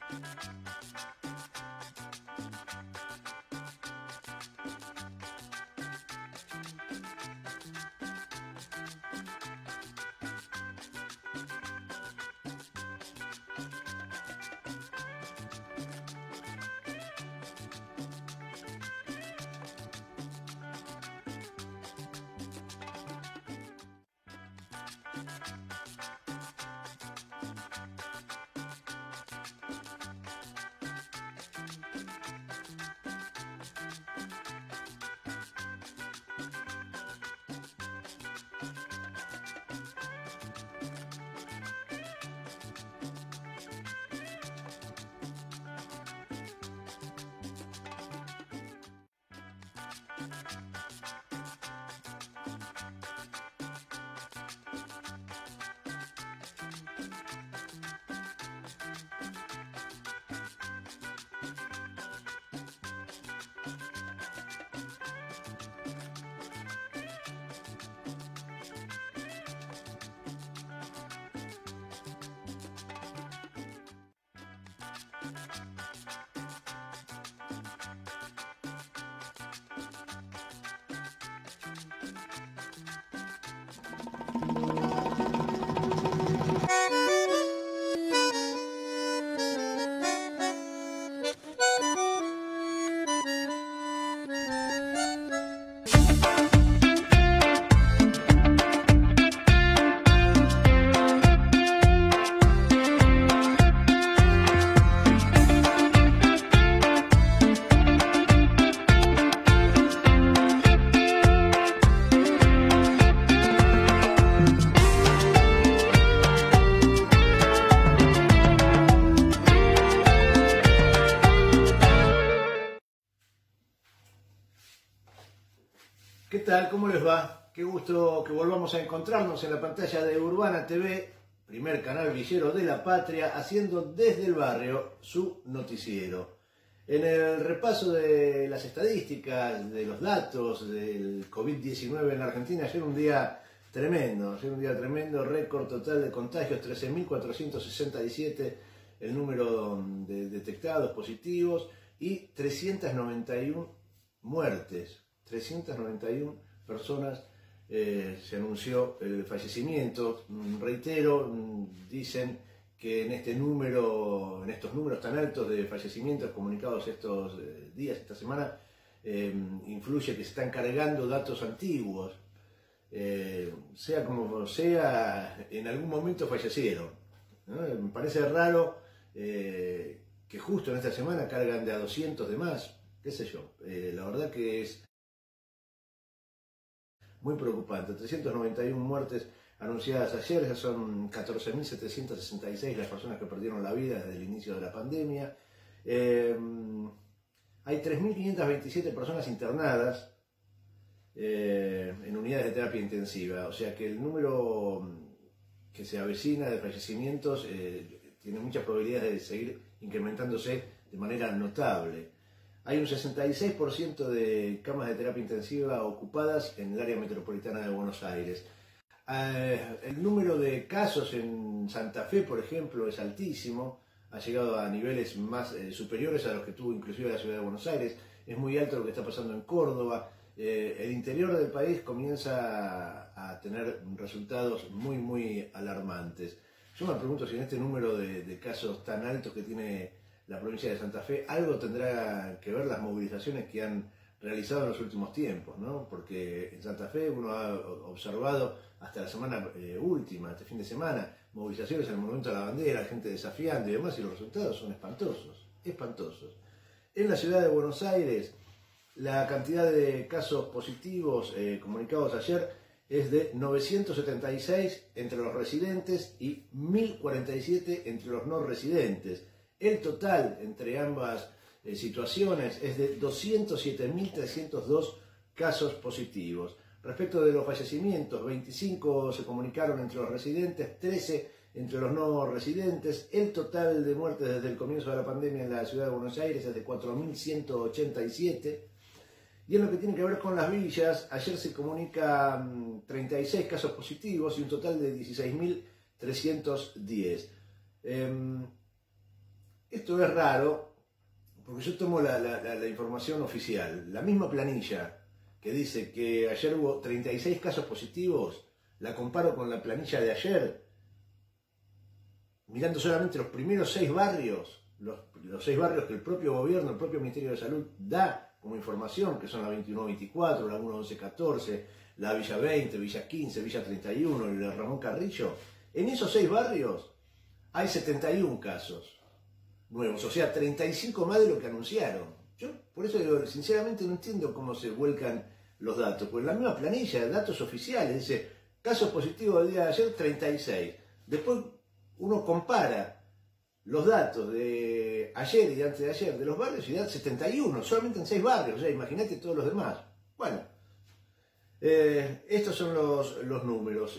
¿Qué tal? ¿Cómo les va? Qué gusto que volvamos a encontrarnos en la pantalla de Urbana TV, primer canal villero de la patria, haciendo desde el barrio su noticiero. En el repaso de las estadísticas, de los datos del COVID-19 en la Argentina, ayer un día tremendo, récord total de contagios, 13.467 el número de detectados positivos y 391 muertes. 391 personas se anunció el fallecimiento. Reitero, dicen que en estos números tan altos de fallecimientos comunicados estos días, esta semana, influye que se están cargando datos antiguos. Sea como sea, en algún momento fallecieron, ¿no? Me parece raro que justo en esta semana cargan de a 200 de más, qué sé yo. La verdad que es muy preocupante. 391 muertes anunciadas ayer, ya son 14.766 las personas que perdieron la vida desde el inicio de la pandemia. Hay 3.527 personas internadas en unidades de terapia intensiva, o sea que el número que se avecina de fallecimientos tiene muchas probabilidades de seguir incrementándose de manera notable. Hay un 66% de camas de terapia intensiva ocupadas en el área metropolitana de Buenos Aires. El número de casos en Santa Fe, por ejemplo, es altísimo. Ha llegado a niveles más superiores a los que tuvo inclusive la ciudad de Buenos Aires. Es muy alto lo que está pasando en Córdoba. El interior del país comienza a tener resultados muy alarmantes. Yo me pregunto si en este número de casos tan altos que tiene la provincia de Santa Fe, algo tendrá que ver las movilizaciones que han realizado en los últimos tiempos, ¿no? Porque en Santa Fe uno ha observado hasta la semana última, este fin de semana, movilizaciones en el Monumento a la Bandera, gente desafiando y demás, y los resultados son espantosos. En la ciudad de Buenos Aires, la cantidad de casos positivos comunicados ayer es de 976 entre los residentes y 1.047 entre los no residentes. El total entre ambas situaciones es de 207.302 casos positivos. Respecto de los fallecimientos, 25 se comunicaron entre los residentes, 13 entre los no residentes. El total de muertes desde el comienzo de la pandemia en la ciudad de Buenos Aires es de 4.187. Y en lo que tiene que ver con las villas, ayer se comunican 36 casos positivos y un total de 16.310. esto es raro, porque yo tomo la información oficial, la misma planilla que dice que ayer hubo 36 casos positivos, la comparo con la planilla de ayer, mirando solamente los primeros 6 barrios, los 6 barrios que el propio gobierno, el propio Ministerio de Salud da como información, que son la 21-24, la 1-11-14, la Villa 20, Villa 15, Villa 31, el de Ramón Carrillo. En esos 6 barrios hay 71 casos nuevos, o sea, 35 más de lo que anunciaron. Yo por eso digo, sinceramente no entiendo cómo se vuelcan los datos, porque en la misma planilla, datos oficiales, dice casos positivos del día de ayer 36. Después uno compara los datos de ayer y de antes de ayer de los barrios y da 71, solamente en 6 barrios, o sea, imagínate todos los demás. Bueno, estos son los números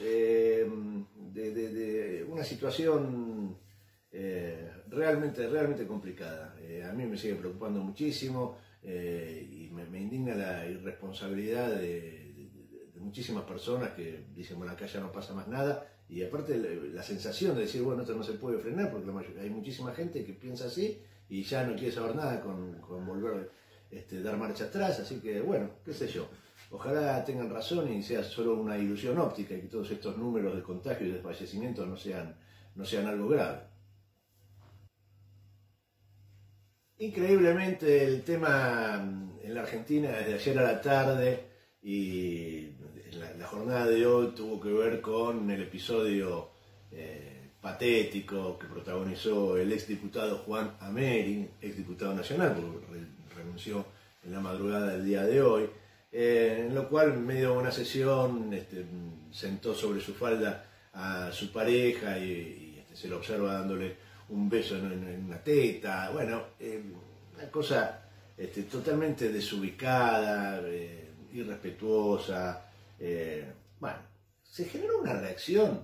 de una situación realmente complicada. A mí me sigue preocupando muchísimo y me indigna la irresponsabilidad de muchísimas personas que dicen, bueno, acá ya no pasa más nada, y aparte la sensación de decir, bueno, esto no se puede frenar, porque hay muchísima gente que piensa así y ya no quiere saber nada con volver dar marcha atrás, así que bueno, qué sé yo, ojalá tengan razón y sea solo una ilusión óptica y que todos estos números de contagio y de fallecimientos no sean algo grave. Increíblemente el tema en la Argentina desde ayer a la tarde y la jornada de hoy tuvo que ver con el episodio patético que protagonizó el exdiputado Juan Ameri, exdiputado nacional, porque renunció en la madrugada del día de hoy, en lo cual en medio de una sesión sentó sobre su falda a su pareja y se lo observa dándole un beso en una teta, bueno, una cosa totalmente desubicada, irrespetuosa, bueno, se generó una reacción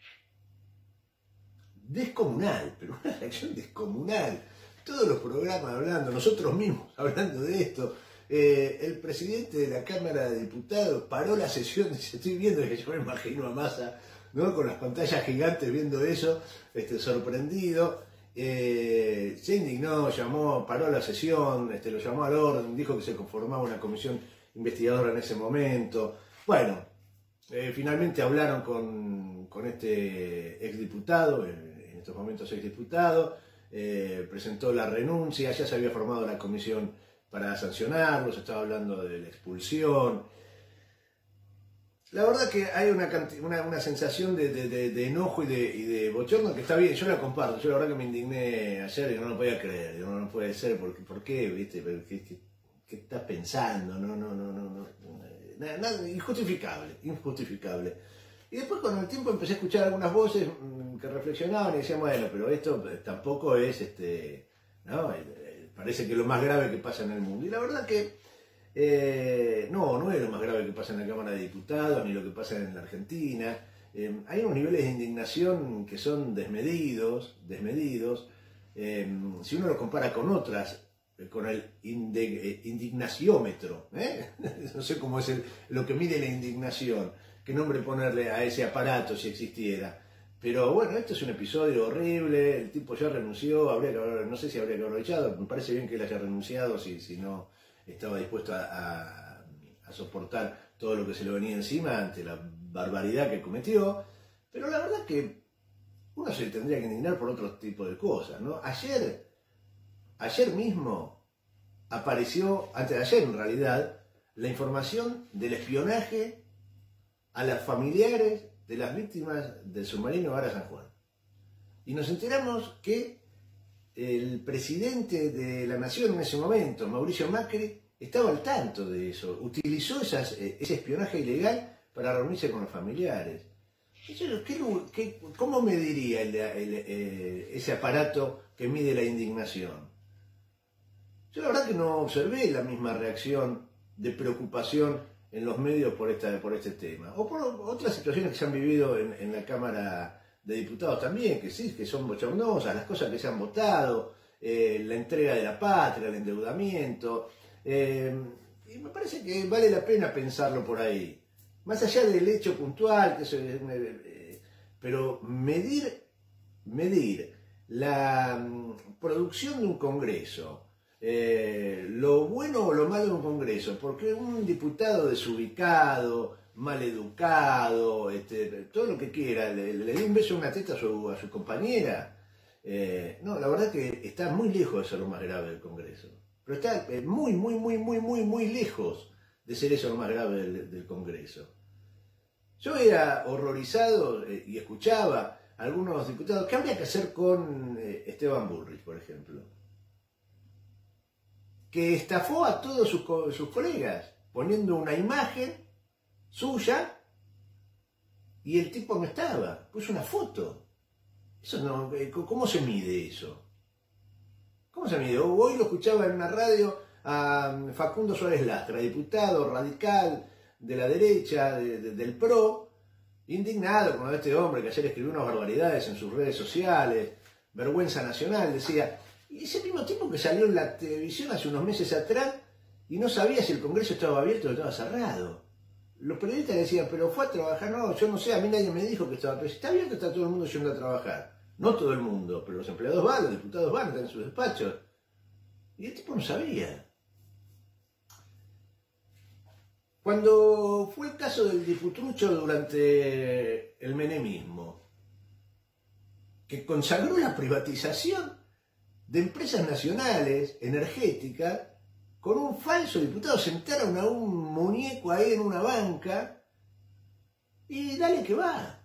descomunal, pero una reacción descomunal, todos los programas hablando, nosotros mismos hablando de esto, el presidente de la Cámara de Diputados paró la sesión, dice, estoy viendo, que yo me imagino a Massa, ¿no? Con las pantallas gigantes viendo eso, sorprendido, se indignó, paró la sesión, lo llamó al orden, dijo que se conformaba una comisión investigadora en ese momento. Bueno, finalmente hablaron con este exdiputado, en estos momentos exdiputado, presentó la renuncia, ya se había formado la comisión para sancionarlo, se estaba hablando de la expulsión. La verdad que hay una sensación de enojo y de bochorno que está bien, yo la comparto. Yo la verdad que me indigné ayer y no lo podía creer, no puede ser, ¿por qué? ¿Viste? ¿Qué estás pensando? No, nada, injustificable. Y después con el tiempo empecé a escuchar algunas voces que reflexionaban y decían, bueno, pero esto tampoco es, ¿no? Parece que es lo más grave que pasa en el mundo. Y la verdad que no es lo más grave que pasa en la Cámara de Diputados, ni lo que pasa en la Argentina. Hay unos niveles de indignación que son desmedidos. Si uno lo compara con otras, con el indignaciómetro, no sé cómo es lo que mide la indignación, qué nombre ponerle a ese aparato si existiera. Pero bueno, esto es un episodio horrible, el tipo ya renunció, no sé si habría que haberlo echado, me parece bien que él haya renunciado si no estaba dispuesto a soportar todo lo que se le venía encima ante la barbaridad que cometió, pero la verdad que uno se tendría que indignar por otro tipo de cosas, ¿no? Ayer mismo apareció, antes de ayer en realidad, la información del espionaje a las familiares de las víctimas del submarino Vara San Juan. Y nos enteramos que el presidente de la Nación en ese momento, Mauricio Macri, estaba al tanto de eso, utilizó ese espionaje ilegal para reunirse con los familiares. ¿Cómo mediría ese aparato que mide la indignación? Yo la verdad que no observé la misma reacción de preocupación en los medios por este tema, o por otras situaciones que se han vivido en la Cámara de Diputados también, que sí, que son bochornosas, las cosas que se han votado, la entrega de la patria, el endeudamiento, y me parece que vale la pena pensarlo por ahí, más allá del hecho puntual, que eso es, pero medir la producción de un congreso, lo bueno o lo malo de un congreso, porque un diputado desubicado, maleducado, todo lo que quiera, le dio un beso en una teta a su compañera. No, la verdad que está muy lejos de ser lo más grave del Congreso. Pero está muy lejos de ser eso lo más grave del Congreso. Yo era horrorizado y escuchaba a algunos diputados, ¿qué habría que hacer con Esteban Bullrich, por ejemplo? Que estafó a todos sus colegas, poniendo una imagen suya y el tipo no estaba, puso una foto. Eso no, ¿cómo se mide eso? ¿Cómo se mide? Hoy lo escuchaba en una radio a Facundo Suárez Lastra, diputado radical de la derecha, del PRO, indignado con este hombre que ayer escribió unas barbaridades en sus redes sociales, vergüenza nacional, decía, y ese mismo tipo que salió en la televisión hace unos meses atrás y no sabía si el Congreso estaba abierto o estaba cerrado. Los periodistas decían, pero fue a trabajar, no, yo no sé, a mí nadie me dijo que estaba, pero si está abierto está todo el mundo yendo a trabajar. No todo el mundo, pero los empleados van, los diputados van, están en sus despachos. Y el tipo no sabía. Cuando fue el caso del Diputrucho durante el menemismo, que consagró la privatización de empresas nacionales, energéticas, con un falso diputado, sentaron a un muñeco ahí en una banca y dale que va.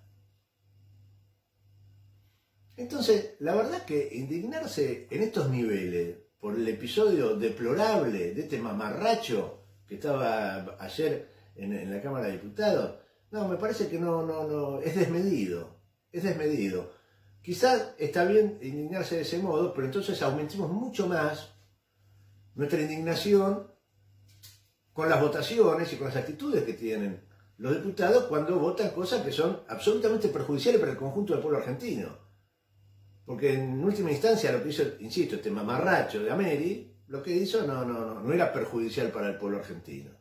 Entonces, la verdad que indignarse en estos niveles por el episodio deplorable de este mamarracho que estaba ayer en la Cámara de Diputados, no, me parece que no, es desmedido, es desmedido. Quizás está bien indignarse de ese modo, pero entonces aumentemos mucho más nuestra indignación con las votaciones y con las actitudes que tienen los diputados cuando votan cosas que son absolutamente perjudiciales para el conjunto del pueblo argentino. Porque en última instancia lo que hizo, insisto, este mamarracho de Ameri, lo que hizo no era perjudicial para el pueblo argentino.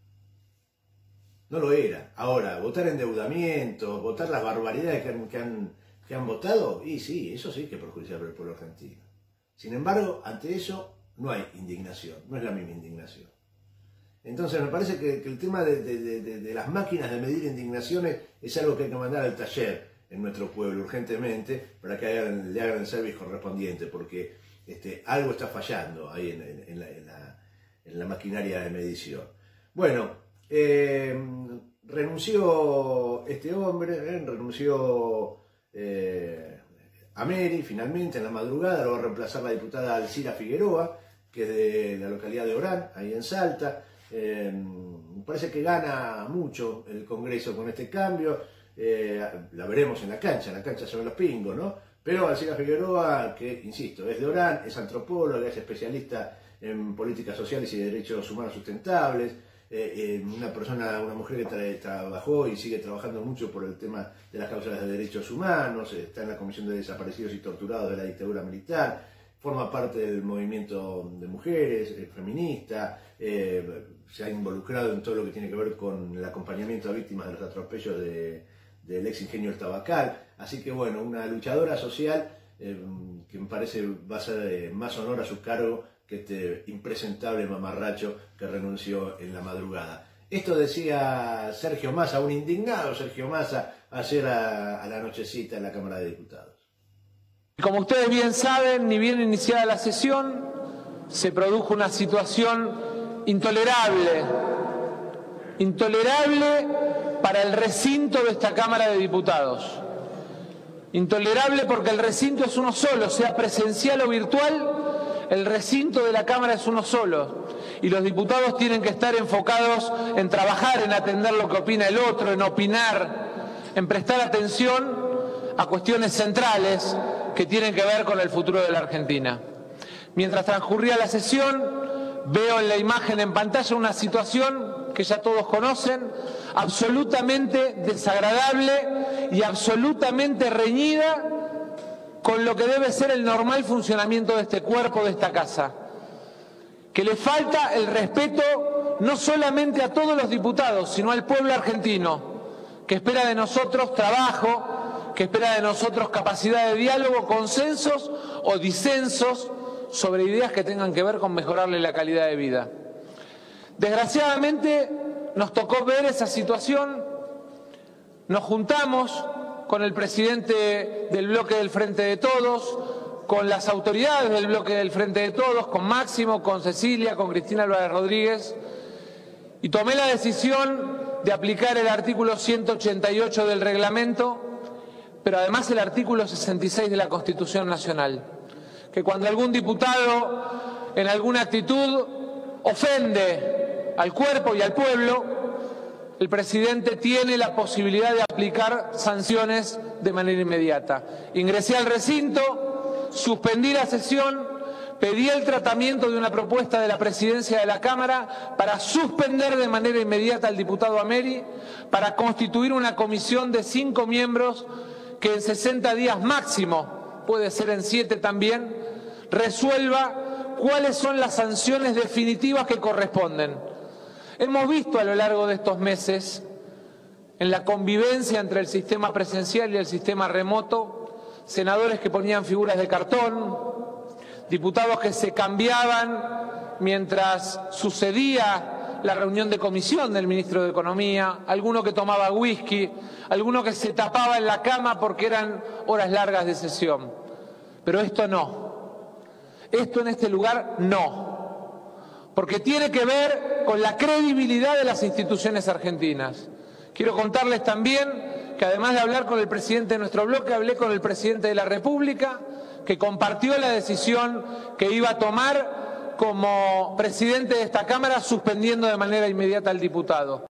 No lo era. Ahora, votar endeudamiento, votar las barbaridades que han votado, y sí, eso sí que es perjudicial para el pueblo argentino. Sin embargo, ante eso no hay indignación, no es la misma indignación. Entonces me parece que el tema de las máquinas de medir indignaciones es algo que hay que mandar al taller en nuestro pueblo urgentemente para que le hagan el servicio correspondiente, porque algo está fallando ahí en la maquinaria de medición. Bueno, renunció este hombre, renunció Ameri finalmente en la madrugada, lo va a reemplazar la diputada Alcira Figueroa, que es de la localidad de Orán, ahí en Salta. Me parece que gana mucho el Congreso con este cambio. La veremos en la cancha sobre los pingos, ¿no? Pero Alcira Figueroa, que, insisto, es de Orán, es antropóloga, es especialista en políticas sociales y derechos humanos sustentables, una mujer que trabajó y sigue trabajando mucho por el tema de las causas de derechos humanos, está en la Comisión de Desaparecidos y Torturados de la dictadura militar, forma parte del movimiento de mujeres, feminista, se ha involucrado en todo lo que tiene que ver con el acompañamiento a víctimas de los atropellos del ex ingenio El Tabacal. Así que bueno, una luchadora social que me parece va a ser más honor a su cargo que este impresentable mamarracho que renunció en la madrugada. Esto decía Sergio Massa, un indignado Sergio Massa, ayer a la nochecita en la Cámara de Diputados. Como ustedes bien saben, ni bien iniciada la sesión, se produjo una situación intolerable para el recinto de esta Cámara de Diputados. Intolerable porque el recinto es uno solo, sea presencial o virtual, el recinto de la Cámara es uno solo. Y los diputados tienen que estar enfocados en trabajar, en atender lo que opina el otro, en opinar, en prestar atención a cuestiones centrales que tienen que ver con el futuro de la Argentina. Mientras transcurría la sesión, veo en la imagen en pantalla una situación que ya todos conocen, absolutamente desagradable y absolutamente reñida con lo que debe ser el normal funcionamiento de este cuerpo, de esta casa. Que le falta el respeto no solamente a todos los diputados, sino al pueblo argentino, que espera de nosotros trabajo, que espera de nosotros capacidad de diálogo, consensos o disensos sobre ideas que tengan que ver con mejorarle la calidad de vida. Desgraciadamente nos tocó ver esa situación, nos juntamos con el presidente del bloque del Frente de Todos, con las autoridades del bloque del Frente de Todos, con Máximo, con Cecilia, con Cristina Álvarez Rodríguez, y tomé la decisión de aplicar el artículo 188 del reglamento, pero además el artículo 66 de la Constitución Nacional, que cuando algún diputado en alguna actitud ofende al cuerpo y al pueblo, el presidente tiene la posibilidad de aplicar sanciones de manera inmediata. Ingresé al recinto, suspendí la sesión, pedí el tratamiento de una propuesta de la presidencia de la Cámara para suspender de manera inmediata al diputado Ameri, para constituir una comisión de 5 miembros que en 60 días máximo, puede ser en 7 también, resuelva cuáles son las sanciones definitivas que corresponden. Hemos visto a lo largo de estos meses, en la convivencia entre el sistema presencial y el sistema remoto, senadores que ponían figuras de cartón, diputados que se cambiaban mientras sucedía la reunión de comisión del ministro de Economía, alguno que tomaba whisky, alguno que se tapaba en la cama porque eran horas largas de sesión. Pero esto no. Esto en este lugar no. Porque tiene que ver con la credibilidad de las instituciones argentinas. Quiero contarles también que además de hablar con el presidente de nuestro bloque, hablé con el presidente de la República, que compartió la decisión que iba a tomar como presidente de esta Cámara, suspendiendo de manera inmediata al diputado.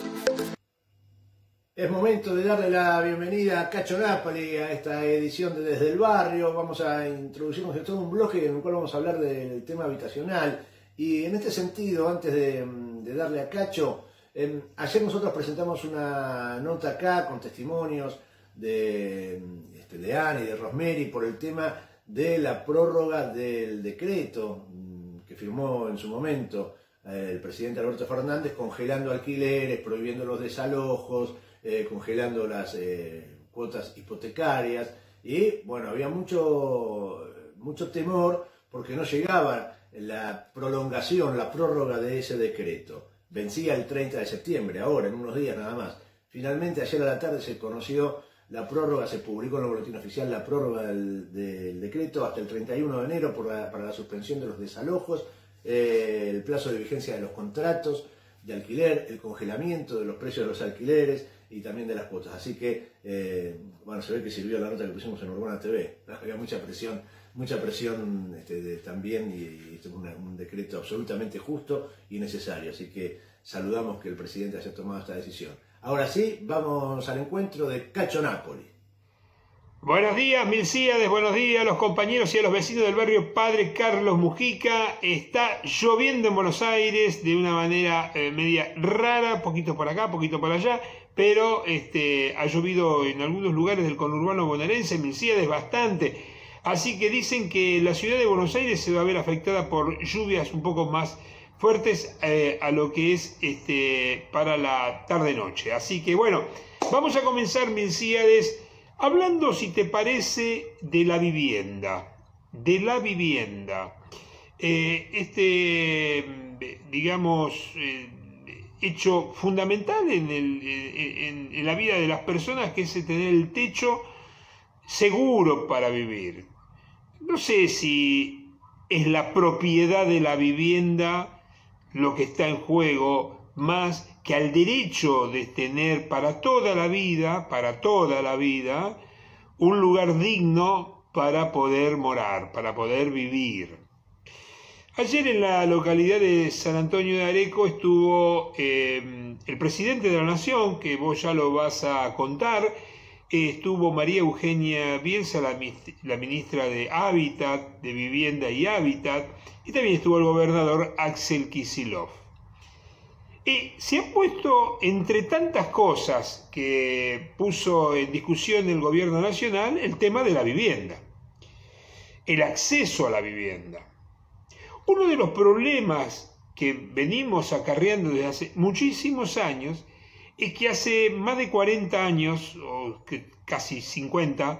Es momento de darle la bienvenida a Cacho Napoli a esta edición de Desde el Barrio. Vamos a introducirnos en todo un bloque en el cual vamos a hablar del tema habitacional. Y en este sentido, antes de darle a Cacho, ayer nosotros presentamos una nota acá con testimonios de Ana y de Rosemary por el tema de la prórroga del decreto que firmó en su momento el presidente Alberto Fernández, congelando alquileres, prohibiendo los desalojos, congelando las cuotas hipotecarias, y bueno, había mucho temor porque no llegaba la prolongación, la prórroga de ese decreto. Vencía el 30 de septiembre, ahora, en unos días nada más. Finalmente, ayer a la tarde se conoció la prórroga, se publicó en el boletín oficial la prórroga del decreto hasta el 31 de enero para la suspensión de los desalojos, el plazo de vigencia de los contratos de alquiler, el congelamiento de los precios de los alquileres y también de las cuotas. Así que, bueno, se ve que sirvió la nota que pusimos en Urbana TV. Había mucha presión también, y este es un decreto absolutamente justo y necesario. Así que saludamos que el presidente haya tomado esta decisión. Ahora sí, vamos al encuentro de Cacho Napoli. Buenos días, Milcíades, buenos días a los compañeros y a los vecinos del barrio Padre Carlos Mujica. Está lloviendo en Buenos Aires de una manera media rara, poquito por acá, poquito por allá, pero ha llovido en algunos lugares del conurbano bonaerense, Milcíades, bastante. Así que dicen que la ciudad de Buenos Aires se va a ver afectada por lluvias un poco más fuertes a lo que es para la tarde-noche. Así que bueno, vamos a comenzar, Milcíades, hablando, si te parece, de la vivienda. De la vivienda. Digamos, hecho fundamental en la vida de las personas, que es tener el techo seguro para vivir. No sé si es la propiedad de la vivienda lo que está en juego, más que al derecho de tener para toda la vida, un lugar digno para poder morar, para poder vivir. Ayer en la localidad de San Antonio de Areco estuvo el presidente de la Nación, que vos ya lo vas a contar. Estuvo María Eugenia Bielsa, la ministra de Hábitat, de Vivienda y Hábitat, y también estuvo el gobernador Axel Kicillof. Se ha puesto, entre tantas cosas que puso en discusión el gobierno nacional, el tema de la vivienda, el acceso a la vivienda. Uno de los problemas que venimos acarreando desde hace muchísimos años es que hace más de 40 años, o casi 50,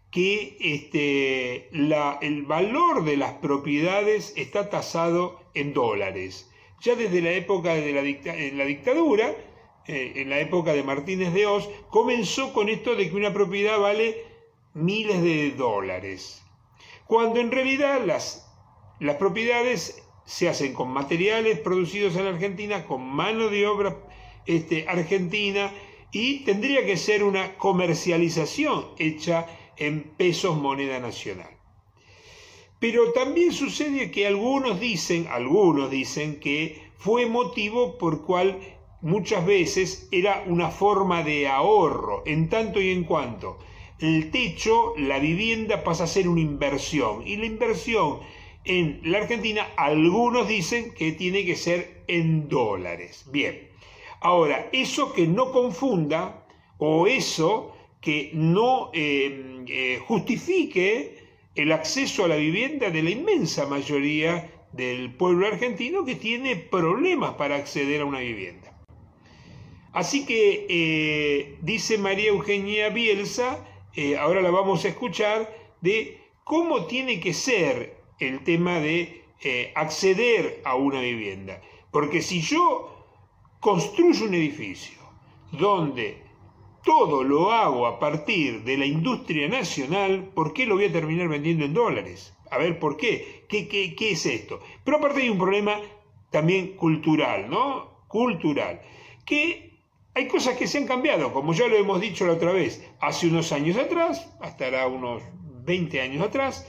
que el valor de las propiedades está tasado en dólares. Ya desde la época de la dictadura, en la época de Martínez de Hoz, comenzó con esto de que una propiedad vale miles de dólares, cuando en realidad las propiedades se hacen con materiales producidos en Argentina, con mano de obra argentina, y tendría que ser una comercialización hecha en pesos, moneda nacional. Pero también sucede que algunos dicen que fue motivo por cual muchas veces era una forma de ahorro, en tanto y en cuanto el techo, la vivienda, pasa a ser una inversión, y la inversión en la Argentina, algunos dicen que tiene que ser en dólares. Bien, ahora, eso que no confunda, o eso que no justifique el acceso a la vivienda de la inmensa mayoría del pueblo argentino que tiene problemas para acceder a una vivienda. Así que dice María Eugenia Bielsa, ahora la vamos a escuchar, de cómo tiene que ser el tema de acceder a una vivienda. Porque si yo construyo un edificio donde todo lo hago a partir de la industria nacional, ¿por qué lo voy a terminar vendiendo en dólares? A ver, ¿por qué? ¿Qué es esto? Pero aparte hay un problema también cultural, ¿no? Cultural. Que hay cosas que se han cambiado, como ya lo hemos dicho la otra vez. Hace unos años atrás, hasta unos 20 años atrás,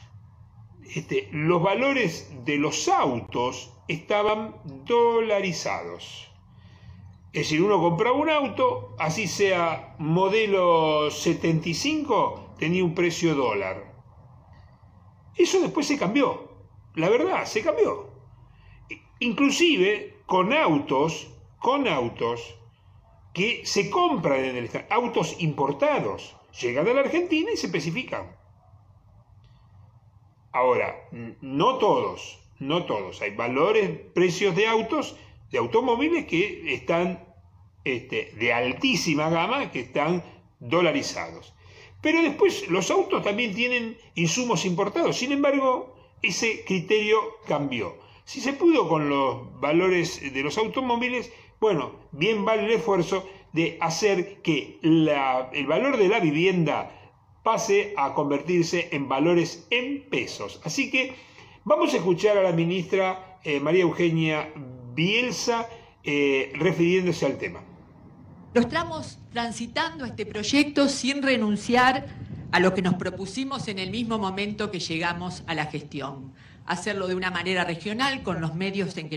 los valores de los autos estaban dolarizados. Es decir, uno compraba un auto, así sea modelo 75, tenía un precio dólar. Eso después se cambió. La verdad, se cambió. Inclusive con autos que se compran en el extranjero, autos importados, llegan a la Argentina y se especifican. Ahora, no todos. Hay precios de autos, de automóviles que están de altísima gama, que están dolarizados. Pero después los autos también tienen insumos importados. Sin embargo, ese criterio cambió. Si se pudo con los valores de los automóviles, bueno, bien vale el esfuerzo de hacer que el valor de la vivienda pase a convertirse en valores en pesos. Así que vamos a escuchar a la ministra María Eugenia Bielsa refiriéndose al tema. Lo estamos transitando este proyecto sin renunciar a lo que nos propusimos en el mismo momento que llegamos a la gestión. Hacerlo de una manera regional, con los medios que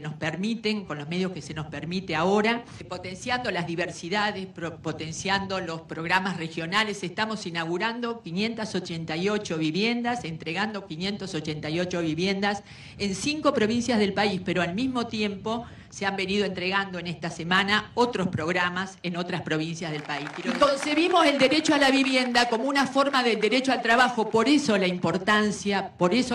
se nos permite ahora, potenciando las diversidades, potenciando los programas regionales. Estamos inaugurando 588 viviendas, entregando 588 viviendas en 5 provincias del país, pero al mismo tiempo se han venido entregando en esta semana otros programas en otras provincias del país. Y concebimos el derecho a la vivienda como una forma del derecho al trabajo, por eso la importancia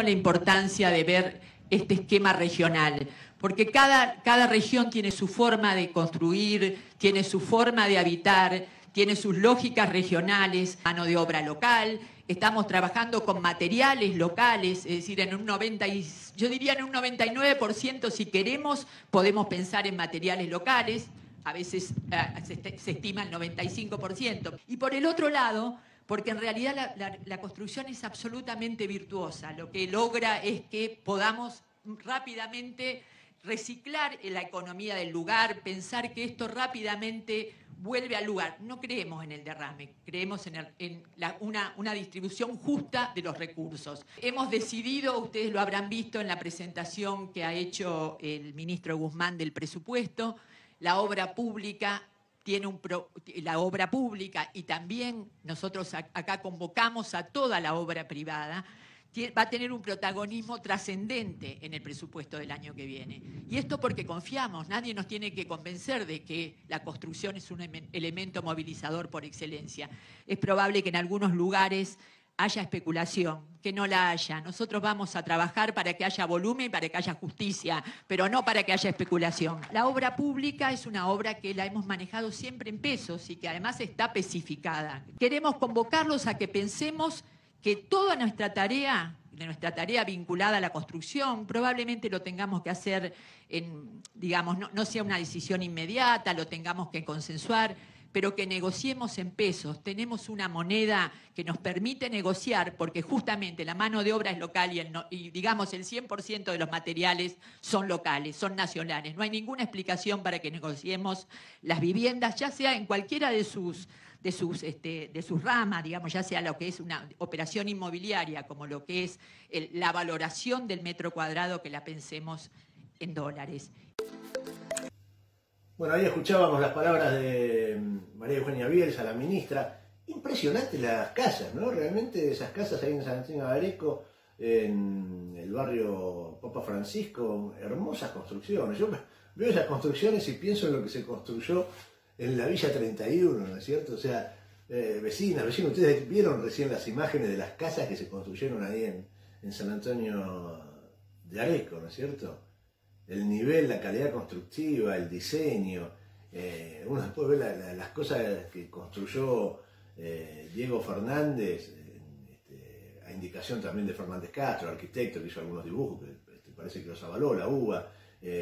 de ver este esquema regional, porque cada región tiene su forma de construir, tiene su forma de habitar, tiene sus lógicas regionales, mano de obra local. Estamos trabajando con materiales locales, es decir, yo diría en un 99%, si queremos, podemos pensar en materiales locales, a veces se estima el 95%. Y por el otro lado, porque en realidad la construcción es absolutamente virtuosa, lo que logra es que podamos rápidamente reciclar la economía del lugar, pensar que esto rápidamente vuelve al lugar. No creemos en el derrame, creemos en una distribución justa de los recursos. Hemos decidido, ustedes lo habrán visto en la presentación que ha hecho el ministro Guzmán del presupuesto, la obra pública y también nosotros acá convocamos a toda la obra privada, va a tener un protagonismo trascendente en el presupuesto del año que viene. Y esto porque confiamos, nadie nos tiene que convencer de que la construcción es un elemento movilizador por excelencia. Es probable que en algunos lugares haya especulación, que no la haya. Nosotros vamos a trabajar para que haya volumen y para que haya justicia, pero no para que haya especulación. La obra pública es una obra que la hemos manejado siempre en pesos y que además está especificada. Queremos convocarlos a que pensemos que toda nuestra tarea vinculada a la construcción, probablemente lo tengamos que hacer digamos, no sea una decisión inmediata, lo tengamos que consensuar, pero que negociemos en pesos. Tenemos una moneda que nos permite negociar porque justamente la mano de obra es local y digamos el 100% de los materiales son locales, son nacionales. No hay ninguna explicación para que negociemos las viviendas, ya sea en cualquiera de sus ramas, digamos, ya sea lo que es una operación inmobiliaria como lo que es la valoración del metro cuadrado, que la pensemos en dólares. Bueno, ahí escuchábamos las palabras de María Eugenia Bielsa, la ministra. Impresionante las casas, ¿no? Realmente esas casas ahí en San Antonio de Areco, en el barrio Papa Francisco, hermosas construcciones. Yo veo esas construcciones y pienso en lo que se construyó en la Villa 31, ¿no es cierto? O sea, vecinos, ustedes vieron recién las imágenes de las casas que se construyeron ahí en San Antonio de Areco, ¿no es cierto? El nivel, la calidad constructiva, el diseño, uno después ve las cosas que construyó Diego Fernández, a indicación también de Fernández Castro, arquitecto que hizo algunos dibujos, que parece que los avaló la UBA,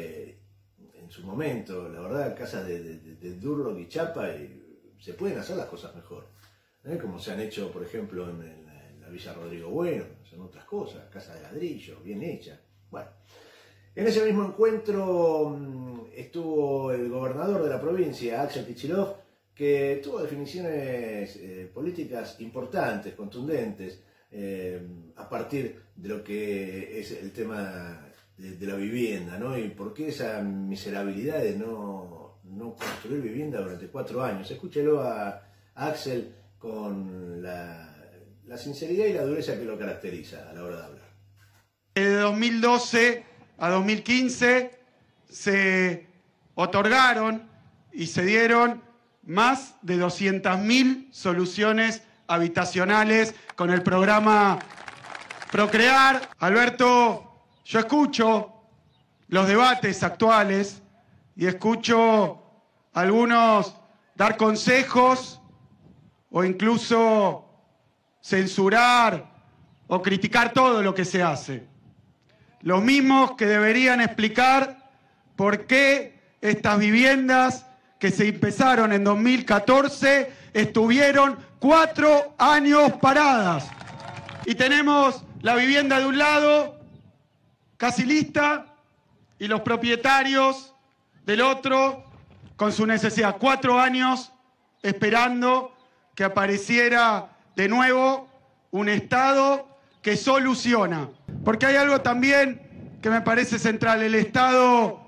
en su momento. La verdad, casas de Durlock y Chapa, se pueden hacer las cosas mejor, como se han hecho, por ejemplo, en la Villa Rodrigo Bueno, en otras cosas, casas de ladrillo, bien hechas. Bueno. En ese mismo encuentro estuvo el gobernador de la provincia, Axel Kicillof, que tuvo definiciones políticas importantes, contundentes, a partir de lo que es el tema de la vivienda, ¿no? Y por qué esa miserabilidad de no construir vivienda durante 4 años. Escúchelo a Axel con la sinceridad y la dureza que lo caracteriza a la hora de hablar. De 2012 a 2015 se otorgaron y se dieron más de 200.000 soluciones habitacionales con el programa Procrear. Alberto, yo escucho los debates actuales y escucho a algunos dar consejos o incluso censurar o criticar todo lo que se hace. Los mismos que deberían explicar por qué estas viviendas que se empezaron en 2014 estuvieron 4 años paradas. Y tenemos la vivienda de un lado, casi lista, y los propietarios del otro con su necesidad. 4 años esperando que apareciera de nuevo un Estado que soluciona. Porque hay algo también que me parece central. El Estado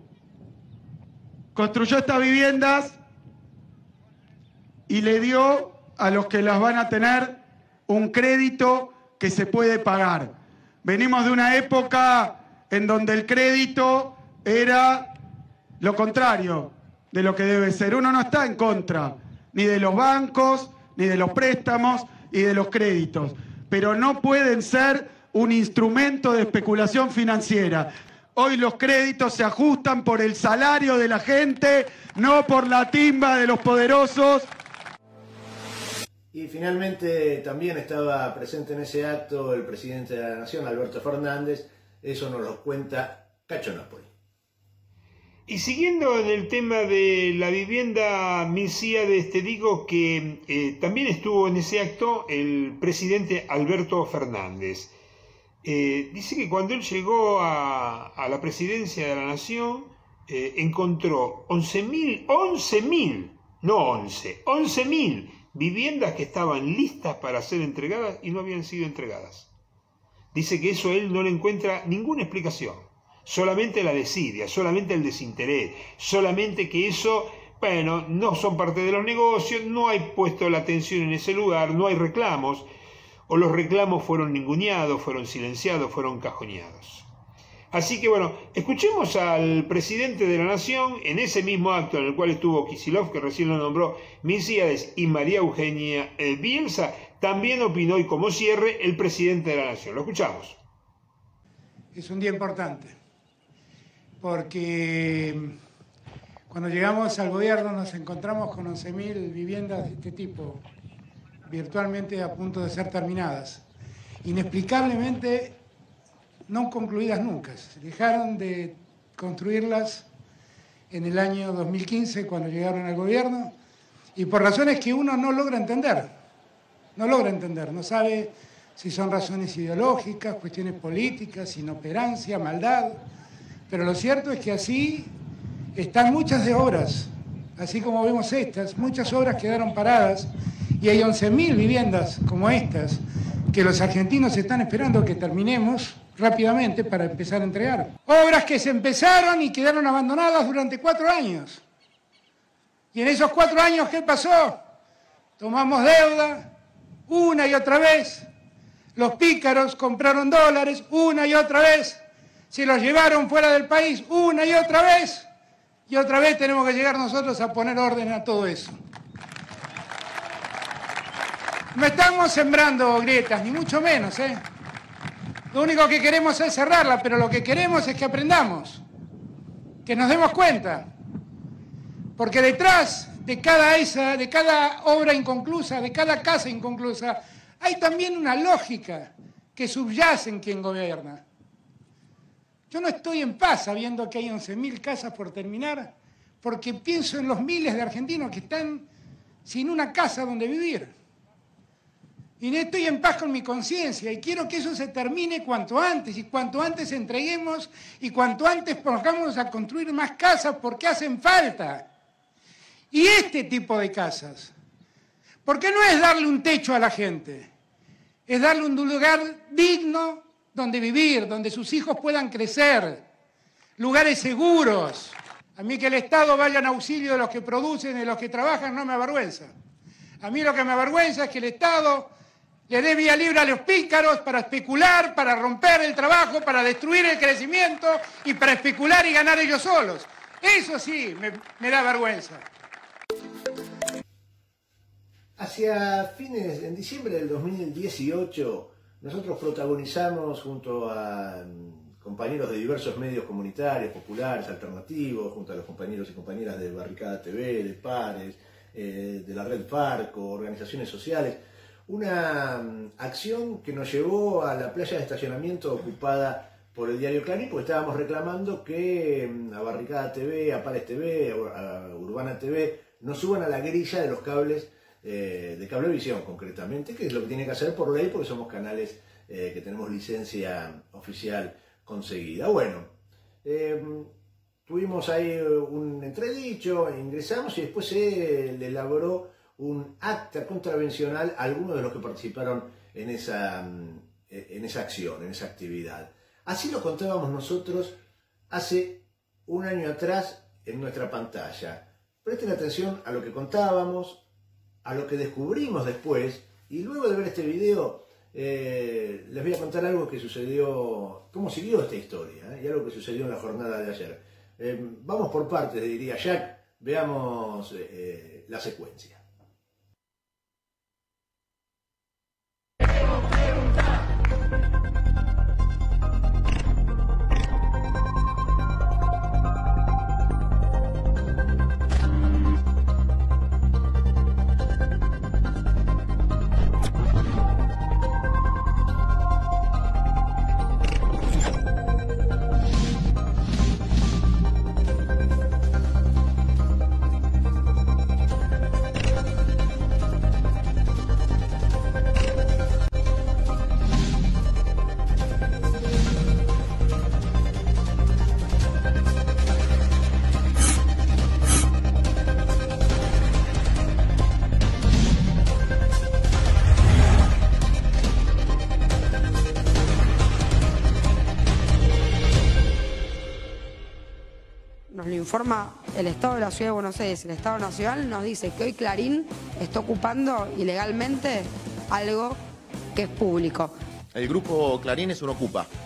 construyó estas viviendas y le dio a los que las van a tener un crédito que se puede pagar. Venimos de una época en donde el crédito era lo contrario de lo que debe ser. Uno no está en contra ni de los bancos, ni de los préstamos y de los créditos, pero no pueden ser un instrumento de especulación financiera. Hoy los créditos se ajustan por el salario de la gente, no por la timba de los poderosos. Y finalmente también estaba presente en ese acto el presidente de la Nación, Alberto Fernández. Eso nos lo cuenta Cacho Napoli. Y siguiendo en el tema de la vivienda, Milcíades, te digo que también estuvo en ese acto el presidente Alberto Fernández. Dice que cuando él llegó a la presidencia de la Nación, encontró 11.000 viviendas que estaban listas para ser entregadas y no habían sido entregadas. Dice que eso él no le encuentra ninguna explicación, solamente la desidia, solamente el desinterés, solamente que eso, bueno, no son parte de los negocios, no hay puesto la atención en ese lugar, no hay reclamos, o los reclamos fueron ninguneados, fueron silenciados, fueron cajoneados. Así que bueno, escuchemos al presidente de la Nación en ese mismo acto en el cual estuvo Kicillof, que recién lo nombró Milcíades, y María Eugenia Bielsa. También opinó, y como cierre, el presidente de la Nación. Lo escuchamos. Es un día importante, porque cuando llegamos al gobierno nos encontramos con 11.000 viviendas de este tipo, virtualmente a punto de ser terminadas. Inexplicablemente no concluidas nunca. Se dejaron de construirlas en el año 2015 cuando llegaron al gobierno y por razones que uno no logra entender. No sabe si son razones ideológicas, cuestiones políticas, inoperancia, maldad. Pero lo cierto es que así están muchas de obras, así como vemos estas, muchas obras quedaron paradas y hay 11.000 viviendas como estas que los argentinos están esperando que terminemos rápidamente para empezar a entregar. Obras que se empezaron y quedaron abandonadas durante 4 años. Y en esos 4 años, ¿qué pasó? Tomamos deuda una y otra vez. Los pícaros compraron dólares una y otra vez. Se los llevaron fuera del país una y otra vez. Y otra vez tenemos que llegar nosotros a poner orden a todo eso. No estamos sembrando grietas, ni mucho menos, ¿eh? Lo único que queremos es cerrarla, pero lo que queremos es que aprendamos, que nos demos cuenta. Porque detrás de cada obra inconclusa, de cada casa inconclusa, hay también una lógica que subyace en quien gobierna. Yo no estoy en paz sabiendo que hay 11.000 casas por terminar, porque pienso en los miles de argentinos que están sin una casa donde vivir. Y no estoy en paz con mi conciencia y quiero que eso se termine cuanto antes y cuanto antes entreguemos y cuanto antes pongamos a construir más casas porque hacen falta. Y este tipo de casas, porque no es darle un techo a la gente, es darle un lugar digno donde vivir, donde sus hijos puedan crecer, lugares seguros. A mí que el Estado vaya en auxilio de los que producen y de los que trabajan no me avergüenza. A mí lo que me avergüenza es que el Estado le dé vía libre a los pícaros para especular, para romper el trabajo, para destruir el crecimiento y para especular y ganar ellos solos. Eso sí me da vergüenza. Hacia fines, en diciembre del 2018, nosotros protagonizamos junto a compañeros de diversos medios comunitarios, populares, alternativos, junto a los compañeros y compañeras de Barricada TV, de Pares, de la Red Farco, organizaciones sociales, una acción que nos llevó a la playa de estacionamiento ocupada por el diario Clarín, porque estábamos reclamando que a Barricada TV, a Pares TV, a Urbana TV, nos suban a la grilla de los cables de Cablevisión concretamente, que es lo que tiene que hacer por ley, porque somos canales que tenemos licencia oficial conseguida. Bueno, tuvimos ahí un entredicho, ingresamos y después se le elaboró un acta contravencional a algunos de los que participaron en esa acción, en esa actividad. Así lo contábamos nosotros hace un año atrás en nuestra pantalla. Presten atención a lo que contábamos, a lo que descubrimos después, y luego de ver este video les voy a contar algo que sucedió, cómo siguió esta historia, y algo que sucedió en la jornada de ayer. Vamos por partes, diría Jack, veamos la secuencia. Informa el Estado de la Ciudad de Buenos Aires, el Estado Nacional nos dice que hoy Clarín está ocupando ilegalmente algo que es público. El grupo Clarín es un ocupa.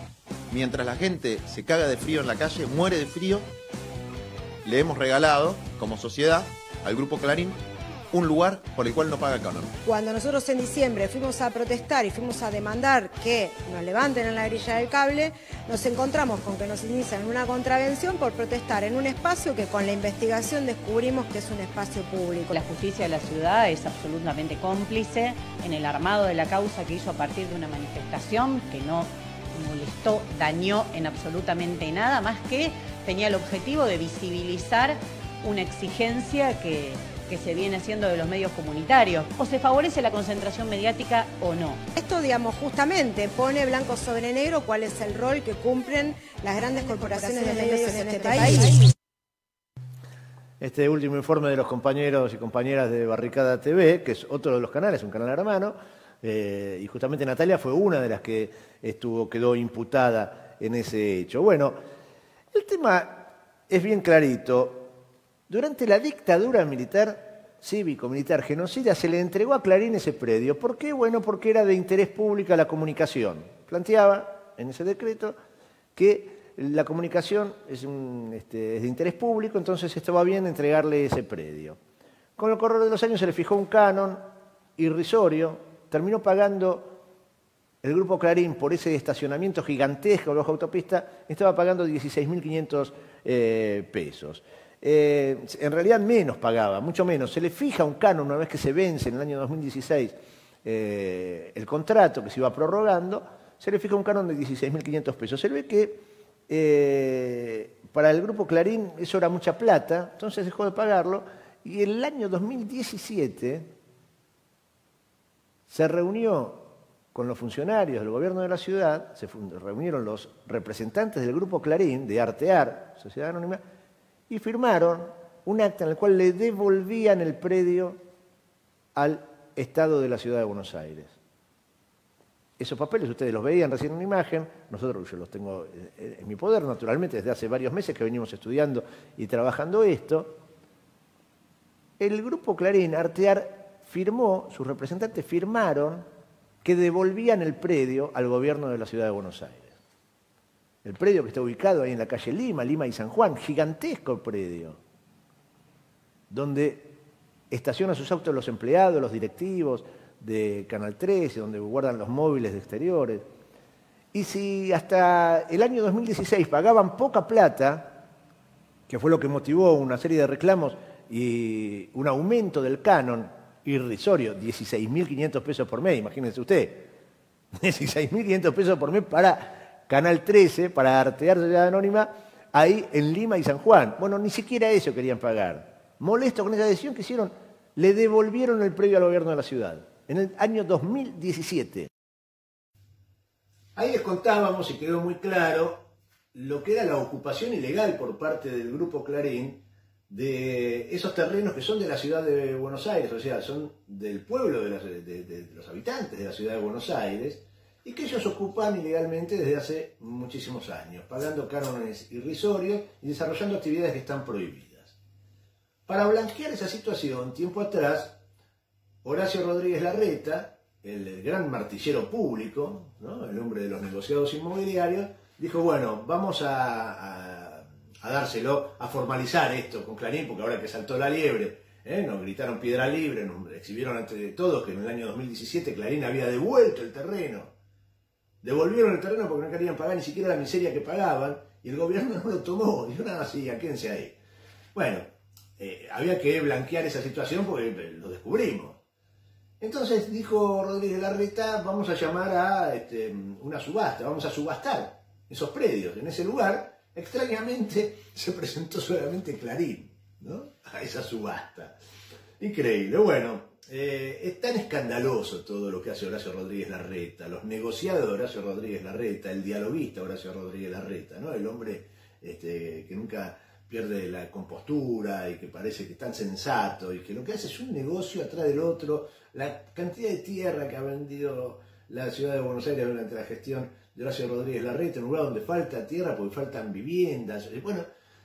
mientras la gente se caga de frío en la calle, muere de frío, le hemos regalado, como sociedad, al Grupo Clarín, un lugar por el cual no paga canon. Cuando nosotros en diciembre fuimos a protestar y fuimos a demandar que nos levanten en la grilla del cable, nos encontramos con que nos inician una contravención por protestar en un espacio que con la investigación descubrimos que es un espacio público. La justicia de la ciudad es absolutamente cómplice en el armado de la causa que hizo a partir de una manifestación que no molestó, dañó en absolutamente nada, más que tenía el objetivo de visibilizar una exigencia que se viene haciendo de los medios comunitarios. O se favorece la concentración mediática o no. Esto, digamos, justamente pone blanco sobre negro cuál es el rol que cumplen las grandes corporaciones de medios en este país. Este último informe de los compañeros y compañeras de Barricada TV, que es otro de los canales, un canal hermano, y justamente Natalia fue una de las que quedó imputada en ese hecho. Bueno, el tema es bien clarito. Durante la dictadura militar, cívico-militar, genocida, se le entregó a Clarín ese predio. ¿Por qué? Bueno, porque era de interés público la comunicación. Planteaba en ese decreto que la comunicación es de interés público, entonces estaba bien entregarle ese predio. Con el correr de los años se le fijó un canon irrisorio, terminó pagando el Grupo Clarín por ese estacionamiento gigantesco bajo autopista, estaba pagando 16.500 pesos. En realidad menos pagaba, mucho menos. Se le fija un canon una vez que se vence en el año 2016 el contrato que se iba prorrogando, se le fija un canon de 16.500 pesos. Se ve que para el Grupo Clarín eso era mucha plata, entonces dejó de pagarlo y en el año 2017 se reunió con los funcionarios del gobierno de la ciudad, se reunieron los representantes del Grupo Clarín, de Artear, Sociedad Anónima, y firmaron un acta en el cual le devolvían el predio al Estado de la Ciudad de Buenos Aires. Esos papeles ustedes los veían recién en una imagen, yo los tengo en mi poder, naturalmente, desde hace varios meses que venimos estudiando y trabajando esto. El Grupo Clarín, Artear, firmó, sus representantes firmaron que devolvían el predio al gobierno de la Ciudad de Buenos Aires. El predio que está ubicado ahí en la calle Lima y San Juan, gigantesco predio, donde estacionan sus autos los empleados, los directivos de Canal 13, donde guardan los móviles de exteriores. Y si hasta el año 2016 pagaban poca plata, que fue lo que motivó una serie de reclamos y un aumento del canon irrisorio, 16.500 pesos por mes, imagínense usted, 16.500 pesos por mes para Canal 13, para Artear Sociedad Anónima, ahí en Lima y San Juan. Bueno, ni siquiera eso querían pagar. Molesto con esa decisión que hicieron, le devolvieron el predio al gobierno de la ciudad, en el año 2017. Ahí les contábamos y quedó muy claro lo que era la ocupación ilegal por parte del Grupo Clarín de esos terrenos que son de la ciudad de Buenos Aires, o sea, son del pueblo de los habitantes de la ciudad de Buenos Aires, y que ellos ocupan ilegalmente desde hace muchísimos años, pagando cánones irrisorios y desarrollando actividades que están prohibidas. Para blanquear esa situación, tiempo atrás, Horacio Rodríguez Larreta, el gran martillero público, ¿no?, el hombre de los negociados inmobiliarios, dijo, bueno, vamos a dárselo, a formalizar esto con Clarín, porque ahora que saltó la liebre, nos gritaron piedra libre, nos exhibieron ante todos que en el año 2017 Clarín había devuelto el terreno. Devolvieron el terreno porque no querían pagar ni siquiera la miseria que pagaban, y el gobierno no lo tomó. Dijo, nada, sí, quédense ahí. Bueno, había que blanquear esa situación porque lo descubrimos. Entonces dijo Rodríguez Larreta, vamos a llamar a una subasta, vamos a subastar esos predios. En ese lugar, extrañamente, se presentó solamente Clarín, ¿no?, a esa subasta. Increíble. Bueno, es tan escandaloso todo lo que hace Horacio Rodríguez Larreta, los negociados de Horacio Rodríguez Larreta, el dialoguista Horacio Rodríguez Larreta, ¿no?, el hombre que nunca pierde la compostura y que parece que es tan sensato y que lo que hace es un negocio atrás del otro. La cantidad de tierra que ha vendido la ciudad de Buenos Aires durante la gestión de Horacio Rodríguez Larreta, en un lugar donde falta tierra porque faltan viviendas. Bueno,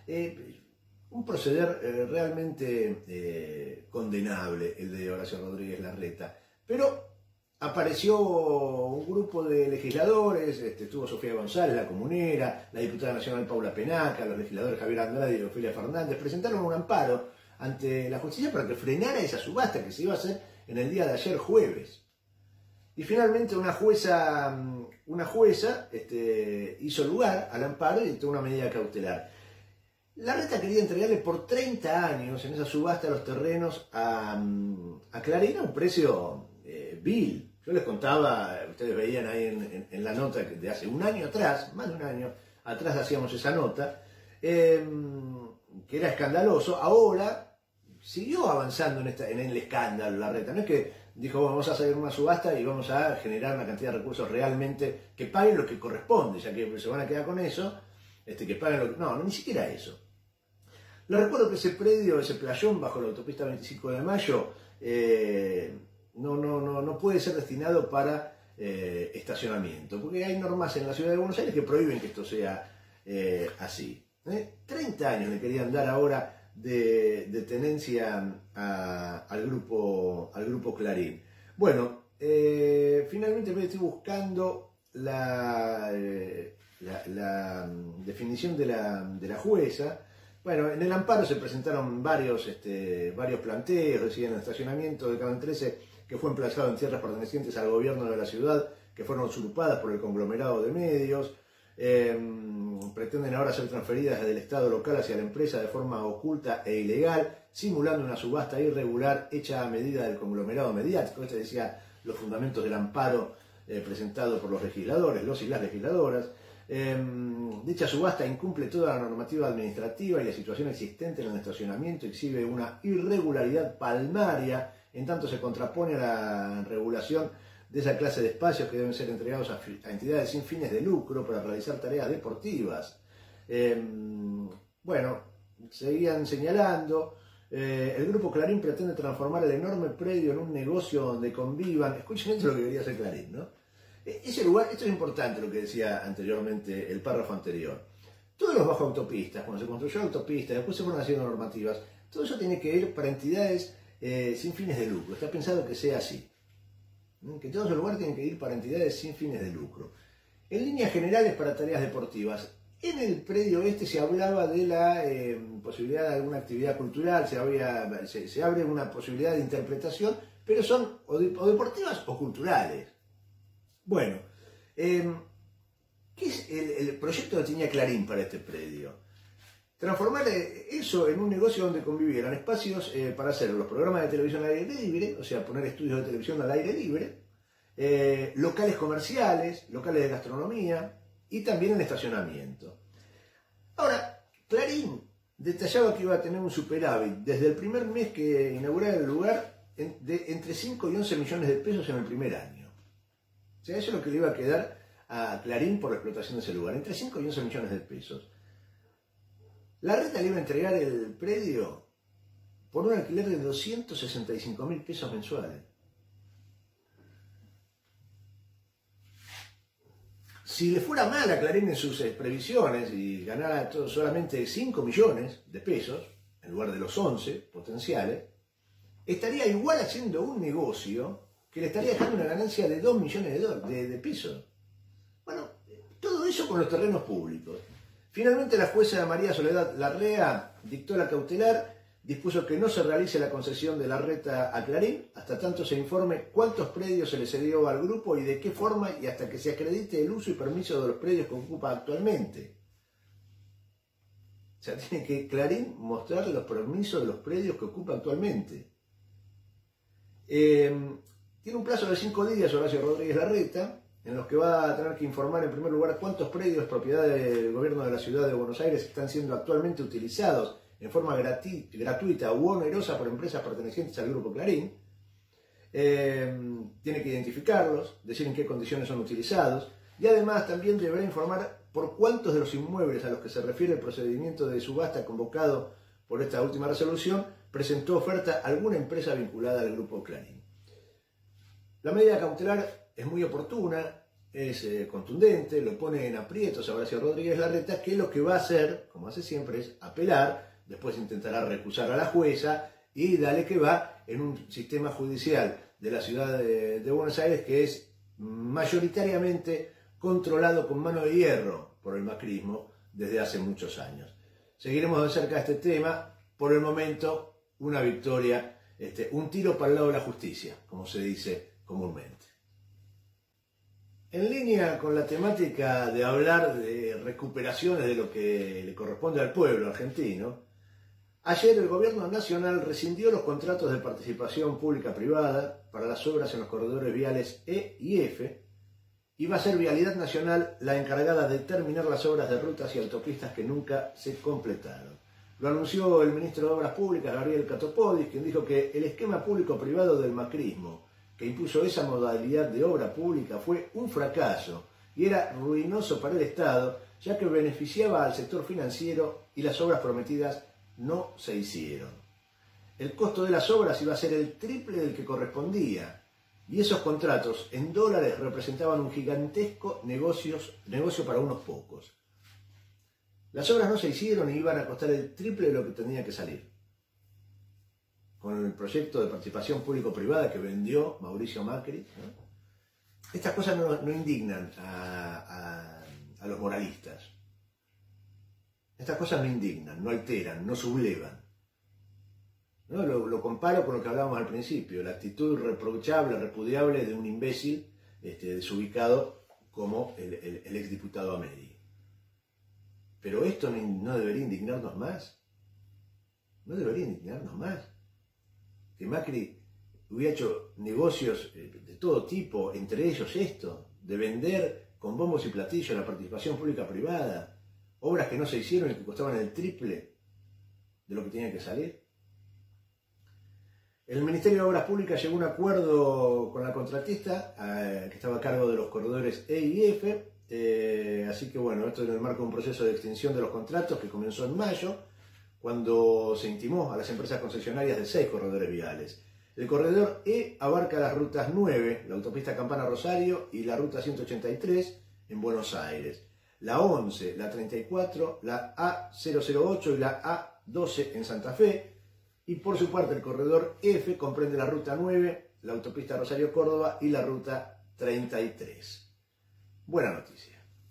un proceder realmente condenable el de Horacio Rodríguez Larreta. Pero apareció un grupo de legisladores, estuvo Sofía González, la comunera, la diputada nacional Paula Penaca, los legisladores Javier Andrade y Ofelia Fernández, presentaron un amparo ante la justicia para que frenara esa subasta que se iba a hacer en el día de ayer, jueves. Y finalmente una jueza hizo lugar al amparo y dictó una medida cautelar. Larreta quería entregarle por 30 años en esa subasta los terrenos a Clarín a un precio vil. Yo les contaba, ustedes veían ahí en la nota de hace un año atrás, más de un año atrás hacíamos esa nota, que era escandaloso. Ahora siguió avanzando en el escándalo Larreta. No es que dijo, vamos a hacer una subasta y vamos a generar una cantidad de recursos realmente que paguen lo que corresponde, ya que se van a quedar con eso, que paguen lo que... No, ni siquiera eso. Les recuerdo que ese predio, ese playón bajo la autopista 25 de Mayo, no puede ser destinado para estacionamiento, porque hay normas en la ciudad de Buenos Aires que prohíben que esto sea así. 30 años le querían dar ahora de tenencia al grupo Clarín. Bueno, finalmente estoy buscando la definición de la jueza. Bueno, en el amparo se presentaron varios planteos, decían el estacionamiento de Canal 13 que fue emplazado en tierras pertenecientes al gobierno de la ciudad, que fueron usurpadas por el conglomerado de medios, pretenden ahora ser transferidas del Estado local hacia la empresa de forma oculta e ilegal, simulando una subasta irregular hecha a medida del conglomerado mediático. Este decía los fundamentos del amparo presentado por los legisladores, los y las legisladoras. Dicha subasta incumple toda la normativa administrativa y la situación existente en el estacionamiento exhibe una irregularidad palmaria, en tanto se contrapone a la regulación de esa clase de espacios que deben ser entregados a entidades sin fines de lucro para realizar tareas deportivas. Bueno, seguían señalando, el grupo Clarín pretende transformar el enorme predio en un negocio donde convivan, escuchen esto lo que quería hacer Clarín, ¿no? Ese lugar, esto es importante lo que decía anteriormente el párrafo anterior. Todos los bajo autopistas, cuando se construyó la autopista, después se fueron haciendo normativas, todo eso tiene que ir para entidades sin fines de lucro. Está pensado que sea así. Que todos los lugares tienen que ir para entidades sin fines de lucro. En líneas generales para tareas deportivas. En el predio se hablaba de la posibilidad de alguna actividad cultural, se abre una posibilidad de interpretación, pero son o deportivas o culturales. Bueno, ¿qué es el proyecto que tenía Clarín para este predio? Transformar eso en un negocio donde convivieran espacios para hacer los programas de televisión al aire libre, o sea, poner estudios de televisión al aire libre, locales comerciales, locales de gastronomía y también el estacionamiento. Ahora, Clarín detallaba que iba a tener un superávit desde el primer mes que inaugurara el lugar de entre 5 y 11 millones de pesos en el primer año. O sea, eso es lo que le iba a quedar a Clarín por la explotación de ese lugar, entre 5 y 11 millones de pesos. Larreta le iba a entregar el predio por un alquiler de 265.000 pesos mensuales. Si le fuera mal a Clarín en sus previsiones y ganara solamente 5 millones de pesos, en lugar de los 11 potenciales, estaría igual haciendo un negocio que le estaría dejando una ganancia de 2 millones de pesos. Bueno, todo eso con los terrenos públicos. Finalmente la jueza María Soledad Larrea dictó la cautelar, dispuso que no se realice la concesión de Larreta a Clarín hasta tanto se informe cuántos predios se le cedió al grupo y de qué forma y hasta que se acredite el uso y permiso de los predios que ocupa actualmente. O sea, tiene que Clarín mostrar los permisos de los predios que ocupa actualmente. Tiene un plazo de 5 días Horacio Rodríguez Larreta, en los que va a tener que informar en primer lugar cuántos predios propiedad del gobierno de la ciudad de Buenos Aires están siendo actualmente utilizados en forma gratuita u onerosa por empresas pertenecientes al grupo Clarín. Tiene que identificarlos, decir en qué condiciones son utilizados y además también deberá informar por cuántos de los inmuebles a los que se refiere el procedimiento de subasta convocado por esta última resolución presentó oferta a alguna empresa vinculada al grupo Clarín. La medida cautelar es muy oportuna, es contundente, lo pone en aprietos a Horacio Rodríguez Larreta, que lo que va a hacer, como hace siempre, es apelar, después intentará recusar a la jueza y dale que va en un sistema judicial de la ciudad de Buenos Aires, que es mayoritariamente controlado con mano de hierro por el macrismo desde hace muchos años. Seguiremos de cerca este tema. Por el momento, una victoria, un tiro para el lado de la justicia, como se dice comúnmente. En línea con la temática de hablar de recuperaciones de lo que le corresponde al pueblo argentino, ayer el Gobierno Nacional rescindió los contratos de participación pública-privada para las obras en los corredores viales E y F, y va a ser Vialidad Nacional la encargada de terminar las obras de rutas y autopistas que nunca se completaron. Lo anunció el ministro de Obras Públicas, Gabriel Catopodis, quien dijo que el esquema público-privado del macrismo, que impuso esa modalidad de obra pública, fue un fracaso y era ruinoso para el Estado, ya que beneficiaba al sector financiero y las obras prometidas no se hicieron. El costo de las obras iba a ser el triple del que correspondía, y esos contratos en dólares representaban un gigantesco negocio para unos pocos. Las obras no se hicieron y iban a costar el triple de lo que tenía que salir. Con el proyecto de participación público-privada que vendió Mauricio Macri, ¿no? Estas cosas no indignan a los moralistas. Estas cosas no indignan, no alteran, no sublevan. ¿No? Lo comparo con lo que hablábamos al principio, la actitud reprochable, repudiable de un imbécil desubicado como el exdiputado Amedi. Pero esto no debería indignarnos más. No debería indignarnos más. Que Macri hubiera hecho negocios de todo tipo, entre ellos esto, de vender con bombos y platillos la participación pública-privada, obras que no se hicieron y que costaban el triple de lo que tenía que salir. El Ministerio de Obras Públicas llegó a un acuerdo con la contratista que estaba a cargo de los corredores E y F, así que bueno, esto en el marco de un proceso de extinción de los contratos que comenzó en mayo, cuando se intimó a las empresas concesionarias de 6 corredores viales. El corredor E abarca las rutas 9, la autopista Campana-Rosario, y la ruta 183 en Buenos Aires, la 11, la 34, la A008 y la A12 en Santa Fe, y por su parte el corredor F comprende la ruta 9, la autopista Rosario-Córdoba y la ruta 33. Buena noticia.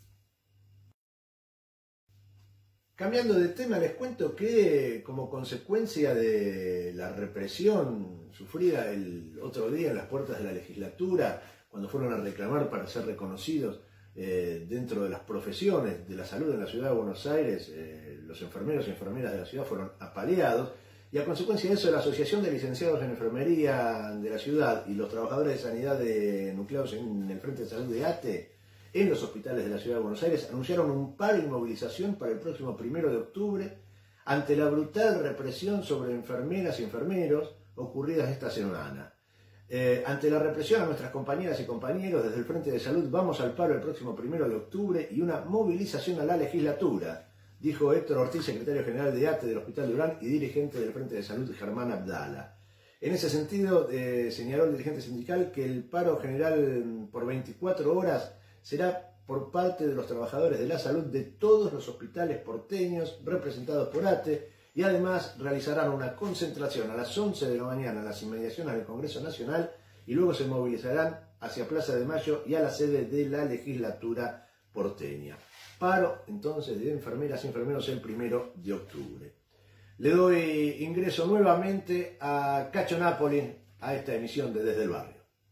Cambiando de tema, les cuento que como consecuencia de la represión sufrida el otro día en las puertas de la legislatura, cuando fueron a reclamar para ser reconocidos dentro de las profesiones de la salud en la ciudad de Buenos Aires, los enfermeros y enfermeras de la ciudad fueron apaleados, y a consecuencia de eso la Asociación de Licenciados en Enfermería de la ciudad y los trabajadores de sanidad nucleados en el Frente de Salud de ATE en los hospitales de la ciudad de Buenos Aires anunciaron un paro y movilización para el próximo 1 de octubre ante la brutal represión sobre enfermeras y enfermeros ocurridas esta semana. Ante la represión a nuestras compañeras y compañeros, desde el Frente de Salud vamos al paro el próximo 1 de octubre y una movilización a la legislatura, dijo Héctor Ortiz, secretario general de ATE del Hospital Durán y dirigente del Frente de Salud Germán Abdala. En ese sentido, señaló el dirigente sindical que el paro general por 24 horas será por parte de los trabajadores de la salud de todos los hospitales porteños representados por ATE, y además realizarán una concentración a las 11 de la mañana en las inmediaciones del Congreso Nacional y luego se movilizarán hacia Plaza de Mayo y a la sede de la legislatura porteña. Paro entonces de enfermeras y enfermeros el 1 de octubre. Le doy ingreso nuevamente a Cacho Napoli a esta emisión de Desde el Barrio.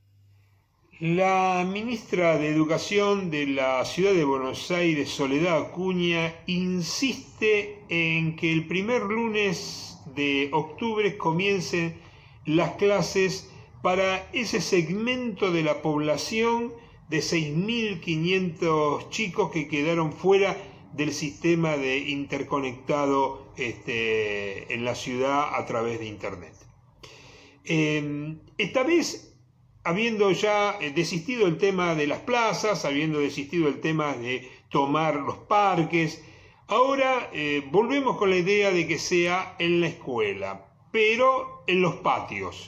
La ministra de Educación de la Ciudad de Buenos Aires, Soledad Acuña, insiste en que el primer lunes de octubre comiencen las clases para ese segmento de la población de 6.500 chicos que quedaron fuera del sistema de interconectado en la ciudad a través de Internet. Esta vez, habiendo ya desistido el tema de las plazas, habiendo desistido el tema de tomar los parques, ahora volvemos con la idea de que sea en la escuela, pero en los patios,